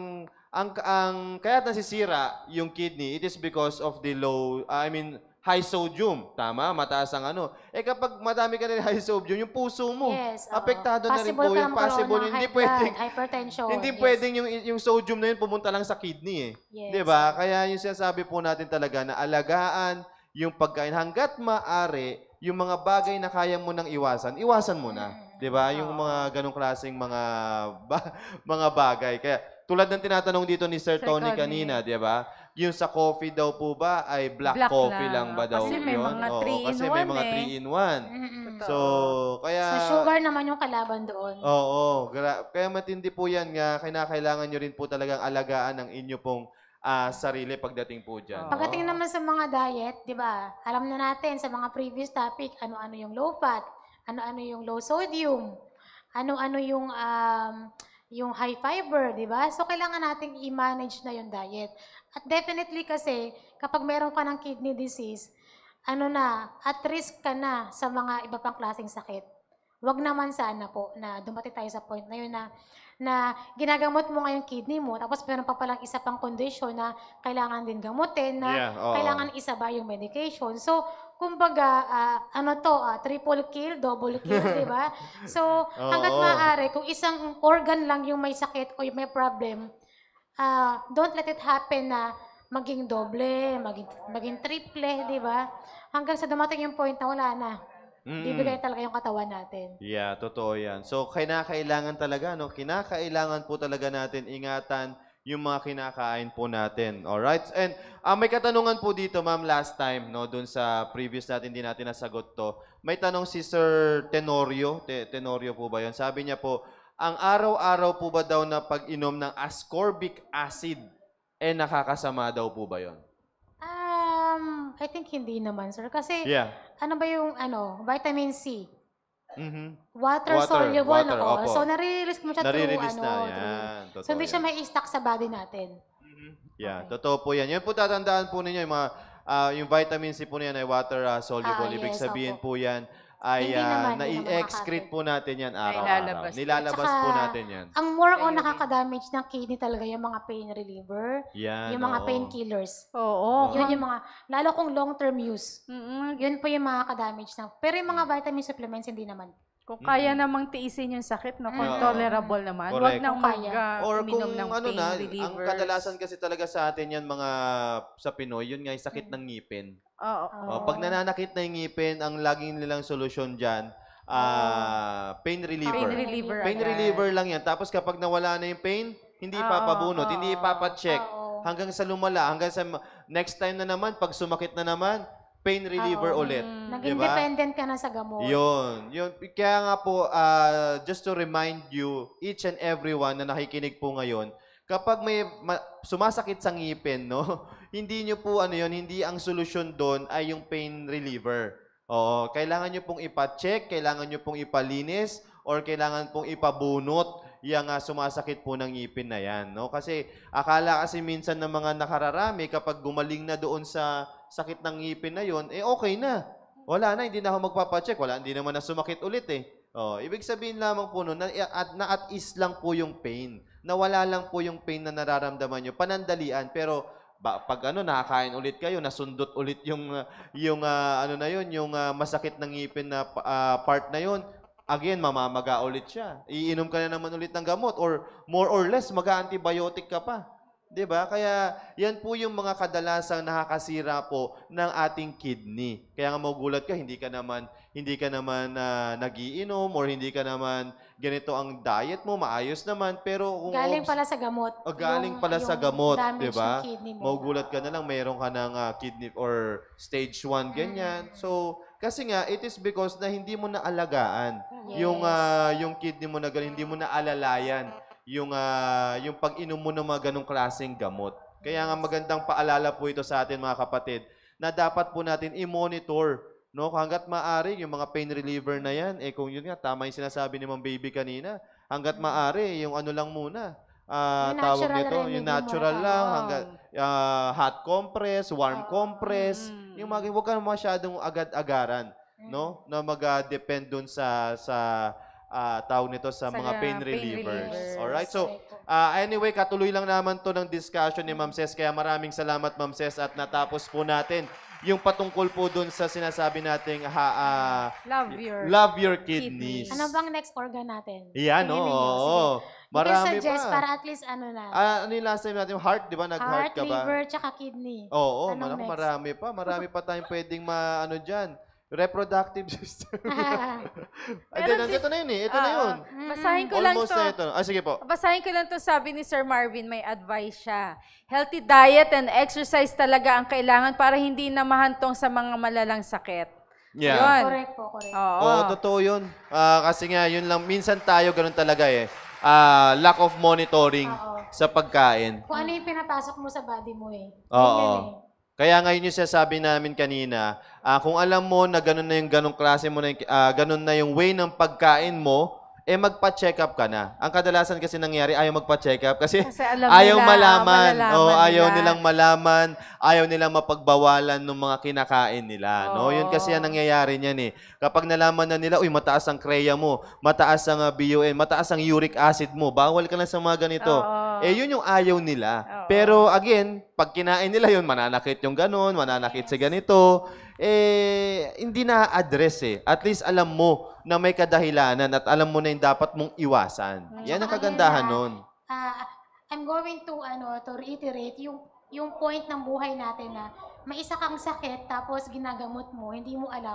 Ang kaya nasisira yung kidney, it is because of the high sodium. Tama? Mataas ang ano. Kapag madami ka na high sodium, yung puso mo, Yes, oo. apektado na rin Possible po ka yun. na magkaroon Possible. ng Hindi high pwedeng, blood, hypertension. hindi Yes. pwedeng yung sodium na yun pumunta lang sa kidney Yes. 'Di ba? Kaya yung sinasabi po natin talaga na alagaan yung pagkain hangga't maaari, yung mga bagay na kaya mo nang iwasan mo na. 'Di ba? Yung mga ganong klaseng mga bagay. Kaya tulad ng tinatanong dito ni Sir Sir Tony Tony. kanina, 'di ba? Yung sa coffee daw po ba ay black Black coffee lang. lang ba daw Kasi may yun? mga Oo, 3 in kasi may 1 mga 3 in 1. Mm-mm. So, kaya So, sugar naman yung kalaban doon. Oo, kaya matindi po yan nga, kinakailangan nyo rin po talagang alagaan ang inyo pong sarili pagdating po dyan. Pagdating naman sa mga diet, di ba, alam na natin sa mga previous topic, ano-ano yung low fat, ano-ano yung low sodium, ano-ano yung high fiber, di ba? So, kailangan nating i-manage na yung diet. At definitely kasi, kapag meron ka ng kidney disease, at risk ka na sa mga iba pang klaseng sakit. Huwag naman sana po na dumating tayo sa point na yun na ginagamot mo ngayong kidney mo, tapos meron pa palang isa pang condition na kailangan din gamutin, na Yeah, oo. kailangan isabay yung medication. So, kumbaga, triple kill, double kill, di ba? So, hanggat Oo. maaari, kung isang organ lang yung may sakit o yung may problem, don't let it happen na maging doble, maging triple, di ba? Hanggang sa dumating yung point na wala na. bibigay talaga yung katawan natin. Yeah, totoo yan. So, kinakailangan talaga, no? Kinakailangan po talaga natin ingatan yung mga kinakain po natin. Alright? And may katanungan po dito, ma'am, last time, no? Doon sa previous natin, hindi natin nasagot to. May tanong si Sir Tenorio. Tenorio po ba yun? Sabi niya po, ang araw-araw po ba daw na pag-inom ng ascorbic acid, nakakasama daw po ba yun? I think hindi naman, sir. Kasi, Yeah. ano ba yung, vitamin C? Water Water, soluble, water, no? opo. So, nare-release mo siya through, Nare-release na. through- Yan. So, Totoo hindi yan. siya may stock sa body natin. Yeah, Okay. totoo po yan. Yan po tatandaan po ninyo, yung mga, yung vitamin C po na yan ay water soluble. Ibig yes, sabihin opo. po yan ay Hindi naman nai-excrete po natin yan araw-araw. Nilalabas. Nilalabas Tsaka, po natin yan. Ang more on Ayun. nakaka-damage ng kidney talaga yung mga pain reliever, Yan, yung mga oo. painkillers. Oo. Yun yung mga, lalo kung long-term use. Mm-mm. Yun po yung mga ka-damage ng. Pero yung mga vitamin supplements, hindi naman. Kung kaya namang tiisin yung sakit, no? Kung Oo. tolerable naman. Correct. Huwag nang Kung kaya. Or uminom kung ng ano pain na, relievers. ang kadalasan kasi talaga sa atin yan mga sa Pinoy, yun nga yung sakit ng ngipin. Oo. Pag nananakit na yung ngipin, ang laging nilang solusyon dyan, pain reliever. Pain reliever. Pain agad. reliever lang yan. Tapos kapag nawala na yung pain, hindi Oo, ipapabunot, oo, hindi ipapacheck. Oo. Hanggang sa lumala, hanggang sa next time na naman, pag sumakit na naman, pain reliever Oo. ulit. Naging Diba? dependent ka na sa gamot. Yun. Kaya nga po, just to remind you, each and everyone na nakikinig po ngayon, kapag may sumasakit sa ngipin, no, hindi nyo po, hindi ang solusyon doon ay yung pain reliever. Oo, kailangan nyo pong ipa-check, kailangan nyo pong ipalinis, or kailangan pong ipabunot yung sumasakit po ng ngipin na yan. No? Kasi akala kasi minsan ng mga nakararami, kapag gumaling na doon sa sakit ng ngipin na yon, okay na. Wala na, hindi na ako magpapacheck. Hindi naman na sumakit ulit eh. Ibig sabihin lamang po nun, na at ease lang po yung pain. Nawala lang po yung pain na nararamdaman nyo. Panandalian, pero pag nakakain ulit kayo, nasundot ulit yung masakit ng ngipin na part na yon, again, mamamaga ulit siya. Iinom ka na naman ulit ng gamot or more or less, mag-antibiotic ka pa. 'Di ba? Kaya yan po yung mga kadalasang nakakasira po ng ating kidney. Kaya nga magugulat ka, hindi ka naman nagiinom or hindi ka naman ganito ang diet mo, maayos naman, pero kung Galing pala sa gamot. galing pala sa Yung gamot, damage 'di ba? ng kidney mo. Magugulat ka na lang mayroon ka ng kidney or stage 1 ganyan. So, kasi nga it is because na hindi mo naalagaan yung kidney mo na ganun, hindi mo naalalayan yung pag-inom mo ng mga ganong klaseng gamot. Kaya nga magandang paalala po ito sa atin mga kapatid na dapat po natin i-monitor, no? Hangga't maaari yung mga pain reliever na yan, kung yun nga tama yung sinasabi ni Ma'am Baby kanina, hangga't maaari yung lang muna, Yung tawag natural nito, remedy yung natural muna lang, tayo. hanggat hot compress, warm compress, yung huwag ka masyadong agad-agaran, no? Na mag-depend dun sa tawag nito sa mga pain relievers. Alright, so anyway, katuloy lang naman to ng discussion ni Ma'am Ces, kaya maraming salamat Ma'am Ces at natapos po natin yung patungkol po dun sa sinasabi nating love your kidneys. Ano bang next organ natin? Yan, Tingin ninyo, oo. sige. Marami You can suggest pa. para at least na. Ano yung last time natin? Heart, di ba? Nag-heart Heart, ka ba? liver, tsaka kidney. Oo, Anong next? marami pa. Marami pa tayong pwedeng dyan. Reproductive system. Ito na yun eh. Ito na yun. Basahin ko lang Almost to. na ito. Sige po. Basahin ko lang to, sabi ni Sir Marvin, may advice siya. Healthy diet and exercise talaga ang kailangan para hindi na mahantong sa mga malalang sakit. Yeah. Yun. Correct po, correct. Oo. Totoo yun. Kasi nga, yun lang. Minsan tayo, ganun talaga eh. Lack of monitoring Oo. sa pagkain. Kung ano yung pinapasok mo sa body mo eh. Oo. Yun eh. Kaya ngayon yung sasabi namin kanina, kung alam mo na ganun na yung ganung klase mo, ganun na yung way ng pagkain mo, magpa-check up ka na. Ang kadalasan kasi nangyari, ayaw magpa-check up kasi Kasi alam ayaw nila, malaman. malalaman Ayaw nila. nilang malaman, ayaw nilang mapagbawalan ng mga kinakain nila. No? Yun kasi ang nangyayari niyan eh. Kapag nalaman na nila, mataas ang kreya mo, mataas ang BUN, mataas ang uric acid mo, bawal ka na sa mga ganito. Oo. Yun yung ayaw nila. Oo. Pero again, pag kinain nila yun, mananakit yung ganon, mananakit sa ganito, hindi na-address eh. At least alam mo na may kadahilanan at alam mo na yung dapat mong iwasan. Yan ang kagandahan nun. I'm going to reiterate yung point ng buhay natin na may isa kang sakit tapos ginagamot mo, hindi mo alam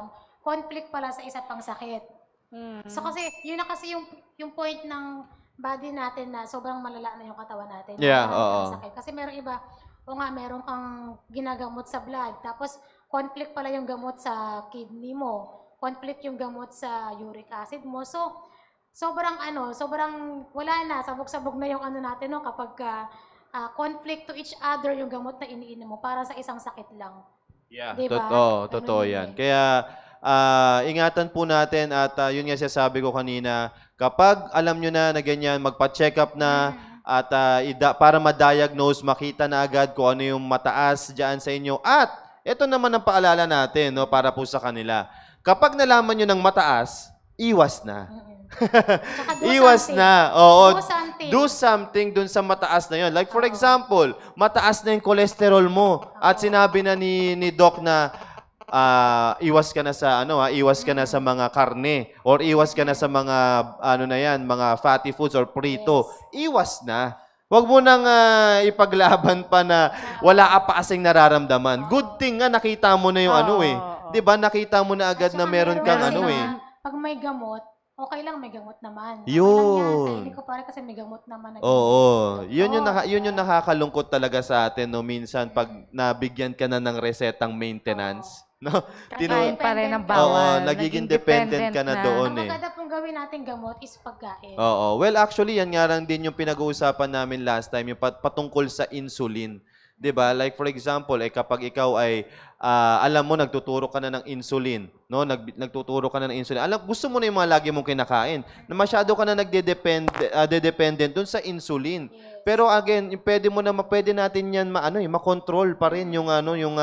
conflict pala sa isa pang sakit. So kasi, yun na kasi yung point ng body natin na sobrang malala na yung katawan natin. Yeah, Marami oo. kang sakit. Kasi meron iba, o nga, meron kang ginagamot sa blood, tapos conflict pala yung gamot sa kidney mo, conflict yung gamot sa uric acid mo. So, sobrang wala na, sabog-sabog na yung ano natin no, kapag conflict to each other yung gamot na iniinom mo para sa isang sakit lang. Yeah, Diba? totoo Ganun yan. yun eh. Kaya ingatan po natin at yun nga sabi ko kanina, kapag alam nyo na ganyan, magpa-check up na at para ma-diagnose, makita na agad kung ano yung mataas dyan sa inyo. At ito naman ang paalala natin no, para po sa kanila. Kapag nalaman nyo ng mataas, iwas na. Tsaka do Iwas something. na. Oo. Do something. Do something dun sa mataas na yun. Like for example, mataas na yung cholesterol mo at sinabi na ni Doc na iwas ka na sa iwas ka na sa mga karne or iwas ka na sa mga mga fatty foods or prito. Iwas na. Huwag mo nang ipaglaban pa na wala ka pa kasing nararamdaman. Good thing nga nakita mo na yung 'Di ba? Nakita mo na agad At na saka meron kang Pag may gamot, okay lang may gamot naman. Okay Yun. lang yan. Ay, hindi ko pare kasi may gamot naman. Oo. Yun yung nakakalungkot talaga sa atin no minsan pag nabigyan ka na ng resetang maintenance, no? Kakain pa rin ng Oo, bawal. nagiging dependent ka na doon Ang maganda pong gawin natin gamot is pagkain. Oo. Well, actually, yan nga lang din yung pinag-uusapan namin last time, yung patungkol sa insulin. 'Di ba? Like for example, kapag ikaw ay alam mo nagtuturo ka na ng insulin, no? Nagtuturo ka na ng insulin. Gusto mo na yung mga lagi mong kinakain. Na masyado ka na dependent dun sa insulin. Pero again, pwede natin yan ma-control pa rin yung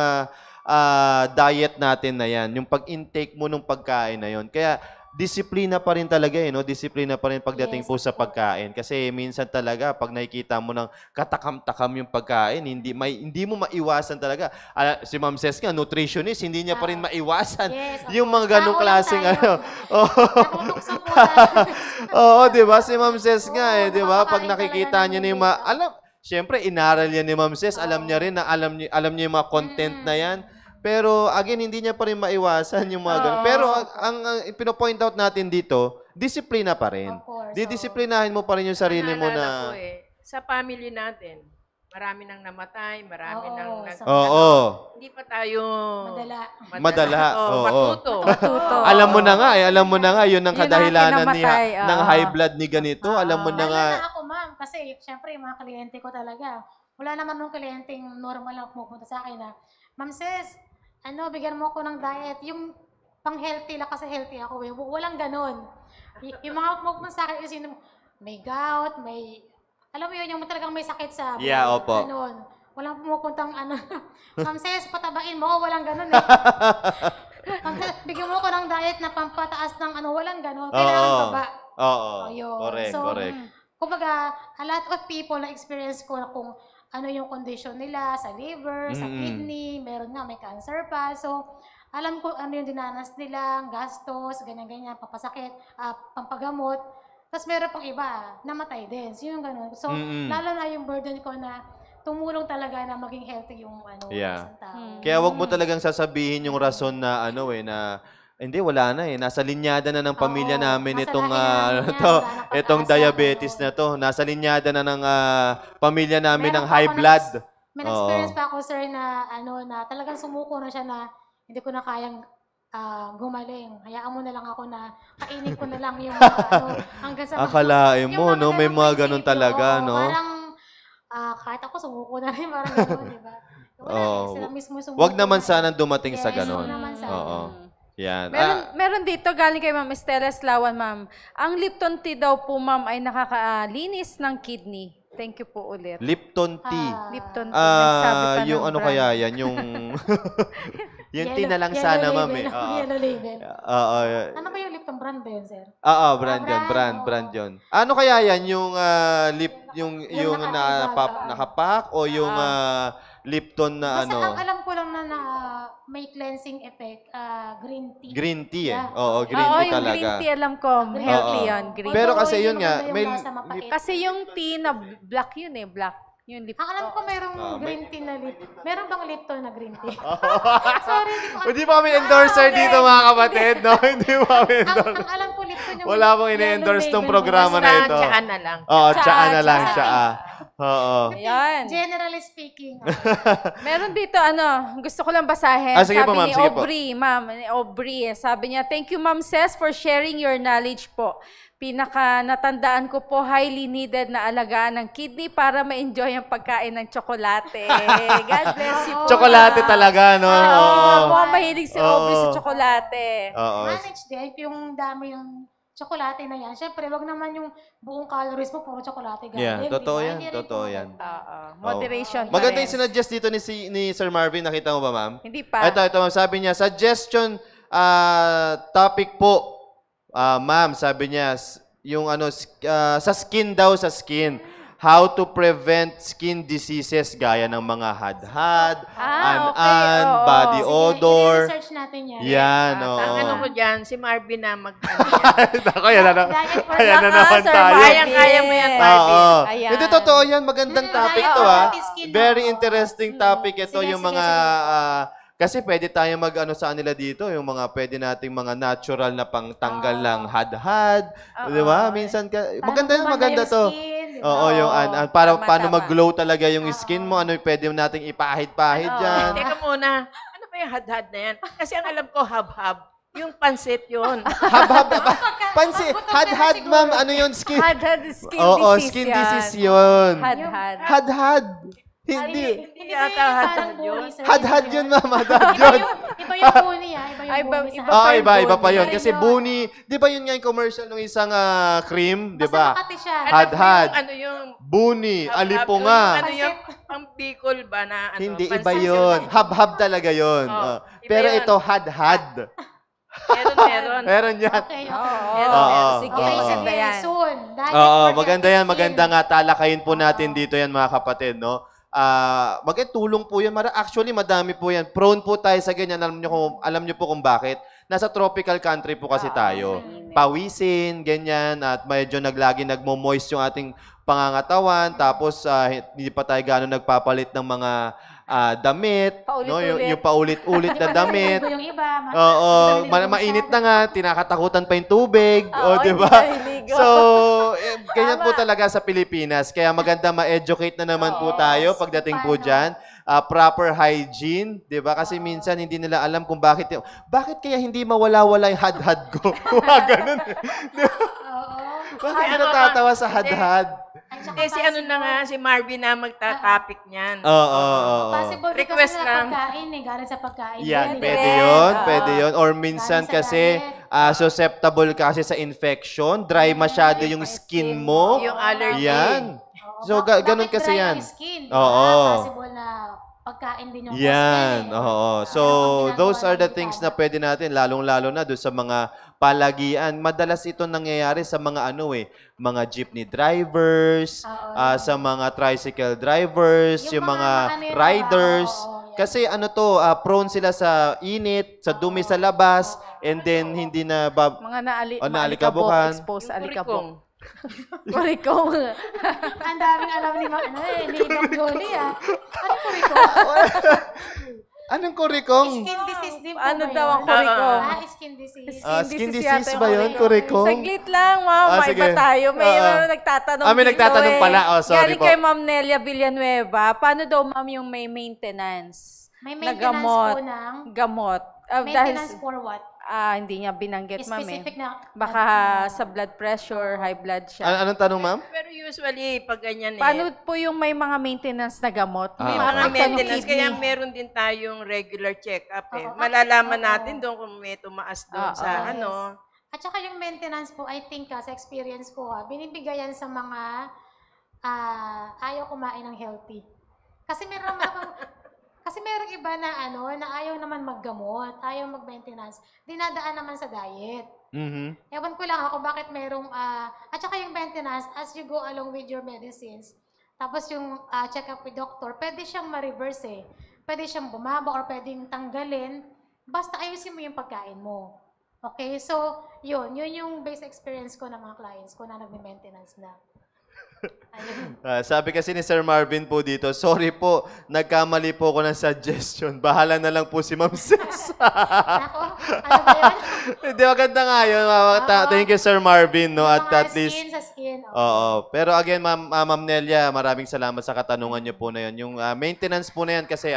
diet natin na yan, yung pag-intake mo ng pagkain na yon. Kaya disiplina pa rin talaga no? Disiplina pa rin pagdating po sa pagkain. Kasi minsan talaga pag nakikita mo ng katakam-takam yung pagkain, hindi mo maiwasan talaga. Si Ma'am Ces nga, nutritionist, hindi niya pa rin maiwasan yung mga ganong klaseng Natutokso po tayo. Oo, 'di ba? Si Ma'am Ces nga 'di ba? Pag nakikita niya na yung Siyempre, inaral yan ni Ma'am Ces. Alam niya rin na alam niya yung mga content na yan. Pero again, hindi niya pa rin maiwasan yung mga ganun. Pero ang pino-point out natin dito, disiplina pa rin. Of course, Didisiplinahin mo pa rin yung sarili mo Naalala na... ko sa family natin, marami nang namatay, marami Oo, nang Oo. hindi pa tayo Madala. Oo. matuto. Alam mo na nga, yun ang Yun ang kadahilanan kinamatay, ng oo. high blood ni ganito. Alam mo na Lalo nga. na ako, ma'am, kasi syempre yung mga kliyente ko talaga, wala naman nung kliyenteng normal lang pumupunta sa akin na, Ma'am Ces, bigyan mo ako ng diet. Yung pang-healthy lang kasi healthy ako eh. Walang ganon. Yung mga pumupunta sa akin is yung may gout, alam mo yun, yung talagang may sakit sa Yeah, opo. ganon. Walang pumupuntang Ma'am Ces, patabain mo ako, walang ganon eh. Ma'am Ces, bigyan mo ako ng diet na pampataas ng walang ganon. Kailangan baba. Oo. Ayun. Correct, So, correct. Kumbaga, a lot of people na experience ko kung ano yung condition nila sa liver, sa kidney, meron nga, may cancer pa. So, alam ko ano yung dinanas nila, gastos, ganyan-ganyan, papasakit, pampagamot. Tapos meron pang iba, namatay din. So, yung ganun. So, lalo na yung burden ko na tumulong talaga na maging healthy yung isang tao. Kaya wag mo talagang sasabihin yung rason na hindi, wala na Nasa linyada na ng pamilya namin nasa itong lahi namin yan, wala nang itong pag-asa, diabetes na to. Nasa linyada na ng pamilya namin Meron ng pa high ako blood. May experience pa ako, sir, na na talagang sumuko na siya na hindi ko na kayang gumaling. Hayaan mo na lang ako na kainin ko na lang yung hanggang sa... Akalain mo, yung may mga ganun prinsipyo, talaga, no? Parang kahit ako sumuko na rin, parang gano'n, di ba? Wala, sila mismo sumuko. Wag naman na sana dumating sa Yes, ganun. wag naman sana. Oo. Yan. Meron dito, galing kay Ma'am Estela Slawan, ma'am. Ang Lipton tea daw po, ma'am, ay nakakalinis ng kidney. Thank you po ulit. Lipton tea. Lipton tea. Nagsabi pa Yung ng brand. kaya yan? Yung tea na lang sana, ma'am eh. Yellow label. Oo. Ano ba yung Lipton brand ba yun, sir? Brand yun. Brand yun. Ano kaya yan? Yung nakapak o yung Lipton na Basta ang alam ko lang na may cleansing effect, green tea. Green tea eh. Yeah. Oo, green Oo, tea yung talaga. green tea, alam ko. Healthy Oo. yan, green. Pero Although, kasi hindi yun nga, maganda yung may... lasa, mapait. Kasi yung tea na black yun eh, black. Yung lip Ang alam ko merong Ah, green tea na lip. Meron bang Lipton na green tea? Sorry, hindi ko alam. Hindi pa kami endorser dito mga kapatid, no? Hindi pa kami Ang, endorser. ang alam ko Lipton yung Wala pong yellow ini-endorse label tong mo. programa na Basta ito. tsaka na lang. Oo, Tsaa, tsaa na lang, tsaa. tsaa. Oo. Ayan. Generally speaking. Meron dito, gusto ko lang basahin. Ah, sige sabi po, ma'am, ni sige po. Aubrey, ma'am, ni Aubrey, sabi niya, thank you, Ma'am Ces, for sharing your knowledge po. Pinaka natandaan ko po, highly needed na alagaan ng kidney para ma-enjoy ang pagkain ng tsokolate. God bless you po. Tsokolate talaga, no? Oo. Mukhang mahilig si Aubrey sa Oo. tsokolate. Oo. Manage din yung dami ng tsokolate na yan. Siyempre, wag naman yung buong calories mo, puro tsokolate. Yeah, galing, totoo di ba? yan, Hindi rin totoo po yan. Oo. Moderation pa Maganda rin. yung sinuggest dito ni Sir Marvin. Nakita mo ba, ma'am? Hindi pa. Ito, ma'am. Sabi niya, suggestion topic po. Ma'am, sabi niya, yung sa skin daw, sa skin. How to prevent skin diseases gaya ng mga hadhad, an-an, oo. body Sige, odor. i-research natin yan. Yan, Ang oo. ano ko dyan, si Marvin na Ako, yan na Diet for Ayan na Naka, naman Sir tayo. Marvin. Kayang-kaya mo yan, Marvin. Oo. Ayan. Hindi, totoo yan. Magandang topic to, Oo, ah. skin na, Very oo. interesting topic ito. Sige, Yung sige, mga, sige. kasi pwede tayo mag-ano sa kanila dito, yung mga pwede nating mga natural na pangtanggal ng hadhad. Di ba? Minsan, maganda yun, maganda to. Oo, yung para Tama, paano tama. mag-glow talaga yung skin mo, ano yung pwede nating ipahid-pahid dyan. Teka muna, ano ba yung hadhad na yan? Kasi ang alam ko, hab-hab. Yung pansit yun. Hab-hab, pansi, hadhad, ma'am, ano yung skin? Had skin Oo, disease skin yan. disease yun. Had. Hadhad. Hindi. Hindi yata hadhad yun. Hadhad yun, ma'am. Hadhad yun. Iba yung buni, ah. Iba Ay, yung buni iba sa pa yung Iba pa buni. yun. Kasi buni, di ba yun nga yung commercial ng isang cream, di Basta ba? Makati siya. Hadhad. Ano yung Buni, hab-hab, alipunga. Ano yung pang Bicol ba na ano? Hindi, pansit iba yun. Hab-hab talaga yun. Oo, iba Pero yun. ito, hadhad. Meron. Meron yan. Okay, Oo. okay. Oo. Sige, Okay, Oo. maganda sige, yan. soon. Diet Oo, for maganda healthy yan. skin. Maganda nga. Talakayin po natin dito yan, mga kapatid, no? Tulong po yan. Actually, madami po yan. Prone po tayo sa ganyan. Alam niyo po kung bakit. Nasa tropical country po kasi tayo. Pawisin, ganyan. At medyo lagi nagmo-moist yung ating pangangatawan. Tapos, hindi pa tayo gano'n nagpapalit ng mga damit. No? Paulit-ulit. Yung paulit-ulit na damit. Yung iba. Oo, mainit na nga, tinakatakutan pa yung tubig, o, di ba? hindi na naliligo. So, ganyan po talaga sa Pilipinas. Kaya maganda ma-educate na naman po tayo pagdating po dyan. Proper hygiene, di ba? Kasi minsan hindi nila alam kung bakit kaya hindi mawala-wala yung hadhad ko? Ganun. Di ba? Bakit ka natatawa sa hadhad? Hindi, si ano na nga, si Marvin na magta-topic niyan. Oo. Possible Request kasi lang. na pagkain eh. Galing sa pagkain. Yan, Yan, pwede eh. yun, Oo. pwede yun. Or minsan Galing sa kasi susceptible ka kasi sa infection, dry masyado yung skin mo. Yung allergy. Yan. Oo. So, Bakit ganun dry kasi yan. ang skin? Oo. Possible na pagkain din yung Yan, cause yan eh. oo. So, Ginagawa those are the ng things iba. na pwede natin, lalong-lalo na doon sa mga palagian. Madalas ito nangyayari sa mga mga jeepney drivers, Oo. sa mga tricycle drivers, yung Yung mga mga makanera, riders. oo, yan. Kasi prone sila sa init, sa dumi sa labas, and then hindi na Mga naalikabok, exposed sa Yung alikabok. kurikong. Kurikong. Ang daming alam ni Doc Jolie ah. Ano po rito? Anong kurikong? Skin disease din po Ano ba daw ang yun? kurikong? Skin disease. Skin disease disease yata ba yung yun? kurikong. Kurikong? Saglit lang, ma'am. May sige. iba tayo. May Oo. nagtatanong May dito nagtatanong pala. Oh, sorry Galing po. kay Ma'am Nelia Villanueva. Paano daw, ma'am, yung may maintenance? May na maintenance gamot. po ng Gamot. maintenance for what? Hindi niya binanggit, ma'am. Specific na. Baka sa blood pressure, high blood siya. Anong tanong, ma'am? Pero usually, pag ganyan Paano po yung may mga maintenance na gamot? May Ah, mga okay. maintenance, Kidney. kaya meron din tayong regular check-up eh. Oo. Malalaman Oo. natin doon kung may tumaas doon Oo. sa Yes. ano. At saka yung maintenance po, I think sa experience ko binibigayan sa mga ayaw kumain ng healthy. Kasi meron naman akong, kasi merong iba na na ayaw naman maggamot, ayaw mag-maintenance. Dinadaan naman sa diet. Mhm. Ewan ko lang ako bakit merong, at saka yung maintenance, as you go along with your medicines, tapos yung check-up with doctor, pwede siyang ma-reverse eh. Pwede siyang bumaba or pwedeng tanggalin, basta ayusin mo yung pagkain mo. Okay? So, yun yung base experience ko ng mga clients ko na nagme-maintenance na. Sabi kasi ni Sir Marvin po dito, sorry po, nagkamali po ako ng suggestion. Bahala na lang po si Ma'am Ses. Nako, ano ba yun? Hindi, maganda nga yun. Thank you, Sir Marvin. No? At least, Skin sa skin. oo. Pero again, Ma'am Nelia, maraming salamat sa katanungan niyo po na yun. Yung maintenance po na yan kasi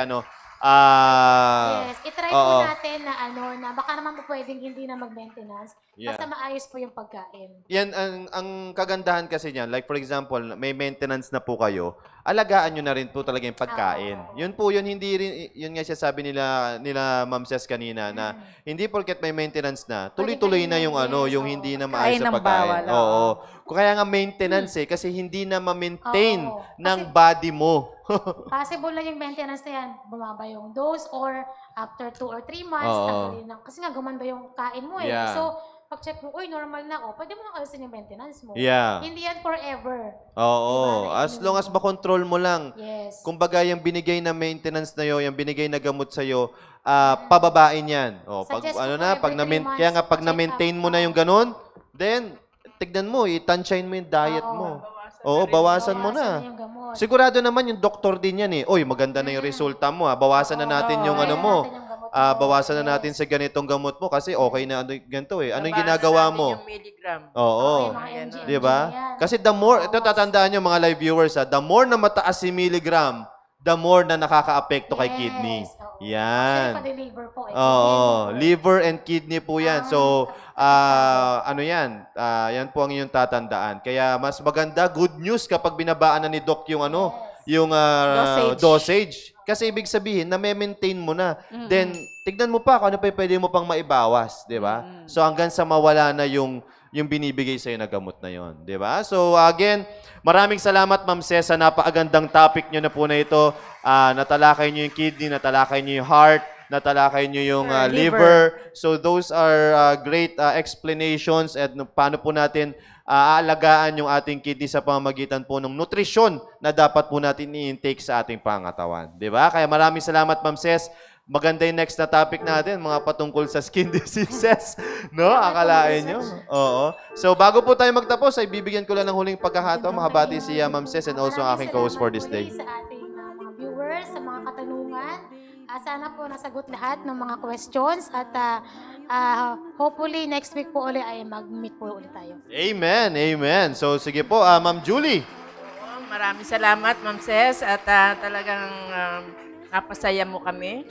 Yes, itry po oo. natin na baka naman po pwedeng hindi na mag-maintenance. Yeah. Basta maayos po yung pagkain. Yan, ang kagandahan kasi niyan, like for example, may maintenance na po kayo, alagaan nyo na rin po talaga yung pagkain. Yun po, hindi rin, yun nga siya sabi nila Ma'am Ses kanina, na hindi porket may maintenance na, tuloy-tuloy na yung yung hindi na maayos Kain sa ng pagkain. bawal, Oo. Kaya nga maintenance kasi hindi na ma-maintain Oo. ng body mo. Possible na yung maintenance na yan, bumaba yung dose or after 2 or 3 months, Oo. tanggalin na. Kasi nga gumanda yung kain mo eh. Yeah. So, pag-check mo, uy, normal na ako, pwede mo nang alisin yung maintenance mo. Yeah. Hindi yan forever. Oo. Diba? As long as makontrol mo lang. Yes. Kumbaga, yung binigay na maintenance na yung binigay na gamot sa'yo, pababain yan. O, pag, Suggest ko po pag every 3 months, kaya nga, pag check na-maintain up. mo na yung ganun, then, tignan mo, i-tanshine mo yung diet Oo. mo. Oo, bawasan mo na. yung gamot. Sigurado naman yung doktor din yan eh. Oy, maganda na yung resulta mo. Bawasan na natin yung Kaya ano mo. natin yung gamot mo. Bawasan na natin Yes. sa ganitong gamot mo kasi okay na ganito eh. Ano yung Nabasa ginagawa natin mo? Yung milligram. Oo. Yung mga MG, Di ba? yan. Kasi the more, ito tatandaan nyo mga live viewers the more na mataas si milligram, the more na nakaka-apekto kay Yes, kidney. oo. Yan. Actually, pa-deliver po. Oo, liver and kidney po yan. So, ano yan? Yan po ang inyong tatandaan. Kaya mas maganda, good news kapag binabaan na ni Doc yung yung dosage. Kasi ibig sabihin, na maintain mo na. Then, tignan mo pa kung ano pa yung pwede mo pang maibawas, di ba? So, hanggang sa mawala na yung binibigay sa'yo na gamot na yon, di ba? So, again, maraming salamat, Ma'am Ses, sa napakagandang topic nyo na po na ito. Natalakay nyo yung kidney, natalakay nyo yung heart, natalakay nyo yung liver. So, those are great explanations at paano po natin aalagaan yung ating kidney sa pamamagitan po ng nutrisyon na dapat po natin i-intake sa ating pangatawan. Di ba? Kaya maraming salamat, Ma'am Ses. Maganda yung next na topic natin, mga patungkol sa skin diseases. No? Akalain nyo? Oo. So, bago po tayo magtapos, ay bibigyan ko lang ng huling pagkakataon. Makabati si Ma'am Ses and also ang aking co-host for this day. Maraming salamat muli sa ating mga viewers, sa mga katanungan. Sana po nasagot lahat ng mga questions at hopefully next week po ulit ay mag-meet po ulit tayo. Amen, amen. So, sige po, Ma'am Julie. Maraming salamat, Ma'am Ses, at talagang napasaya mo kami.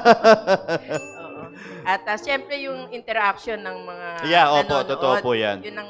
Oo. At siyempre yung interaction ng mga opo, totoo po yan. Yun ang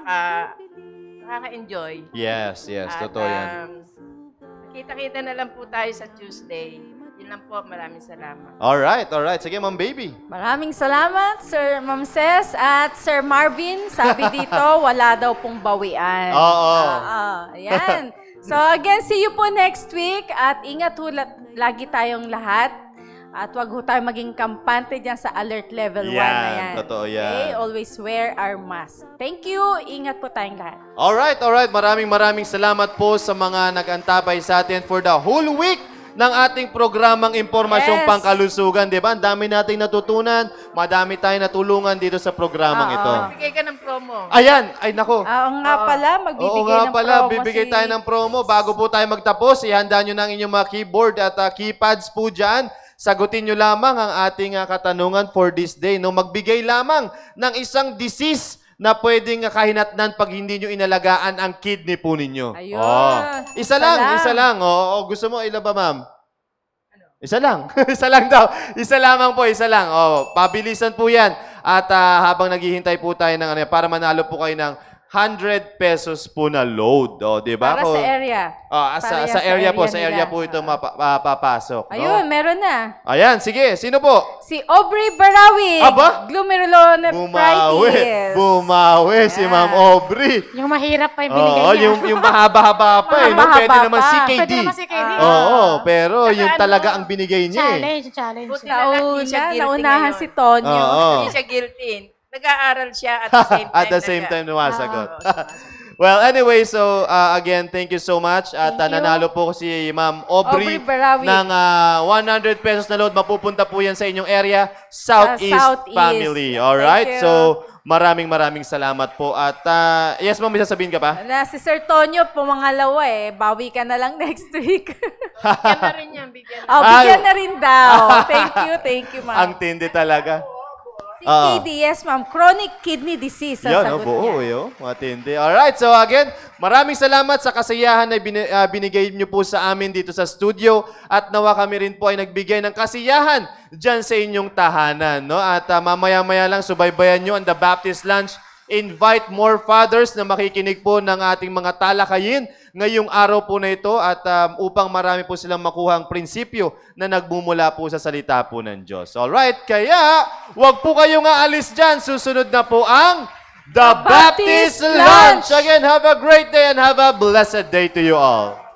nakaka-enjoy. Yes, totoo yan. Kita-kita na lang po tayo sa Tuesday. Yun lang po, maraming salamat. Alright. Sige, Ma'am Baby. Maraming salamat, Sir Ma'am Ses at Sir Marvin. Sabi dito, wala daw pong bawian. Oo. Ayan. So again, see you po next week at ingat ho lagi tayong lahat. At wag ho tayo maging kampante dyan sa alert level 1 na yan. Totoo yan. Okay? Always wear our mask. Thank you. Ingat po tayong lahat. Alright. Maraming salamat po sa mga nag-antabay sa atin for the whole week ng ating programang Impormasyong Yes. Pangkalusugan. Diba? Ang dami nating natutunan. Madami tayong natulungan dito sa programang ito. Bigay ka ng promo. Ayan! Ay, nako. Oo nga pala, Oo magbibigay nga ng pala, promo bibigay si... tayo ng promo. Bago po tayo magtapos, ihanda nyo na ang inyong mga keyboard at keypads po dyan. Sagutin nyo lamang ang ating katanungan for this day. No? Magbigay lamang ng isang disease na pwedeng kahinatnan pag hindi nyo inalagaan ang kidney po ninyo. Ayun. Isa lang. Oo, gusto mo, ilan ba, ma'am? Isa lang. Isa lang daw. Isa lamang po, isa lang. Pabilisan po yan. At habang naghihintay po tayo ng para manalo po kayo ng 100 pesos po na load. Di ba? Para sa area. Sa area po. Sa nila. area po ito mapapasok. Ayun, meron na. Ayan, sige. Sino po? Si Aubrey Barawi. Aba? Glomerulonephritis. Bumawi si Ma'am Aubrey. Yung mahirap pa yung binigay niya. Yung mahaba-haba pa eh. No? Mahaba Pwede naman pa. CKD. Pwede naman si KD. Oo, pero Tsaka yung talaga ang binigay niya eh. Challenge. Buti na lang, di siya guilty Naunahan ngayon. si Tonyo. Oo. Hindi siya guilty. Nag-aaral siya at the same time. At the same time numasagot. Oo. Well, anyway, so again, thank you so much. At Thank you. nanalo po si Ma'am Aubrey Aubrey Barawi. ng 100 pesos na load. Mapupunta po yan sa inyong area, Southeast Southeast. Family. Alright? Thank you. So, Maraming salamat po. At yes, ma'am, may sasabihin ka pa? Na si Sir Tonyo, pumangalawa eh. Bawi ka na lang next week. Bigyan na rin yan, bigyan na. Oh, bigyan na rin daw. Thank you, ma'am. Ang tindi talaga. Si KD, yes, ma'am. Chronic kidney disease ang Yan, sagot buo, niya. matindi. Alright, so again, maraming salamat sa kasiyahan na binigay niyo po sa amin dito sa studio at nawa kami rin po ay nagbigay ng kasiyahan dyan sa inyong tahanan. No? At mamaya-maya lang, subaybayan nyo ang The Baptist Lunch. Invite more fathers na makikinig po ng ating mga talakayin ngayong araw po na ito at upang marami po silang makuha ang prinsipyo na nagmumula po sa salita po ng Diyos. Alright, kaya wag po kayong aalis dyan. Susunod na po ang The Baptist Lunch. Again, have a great day and have a blessed day to you all.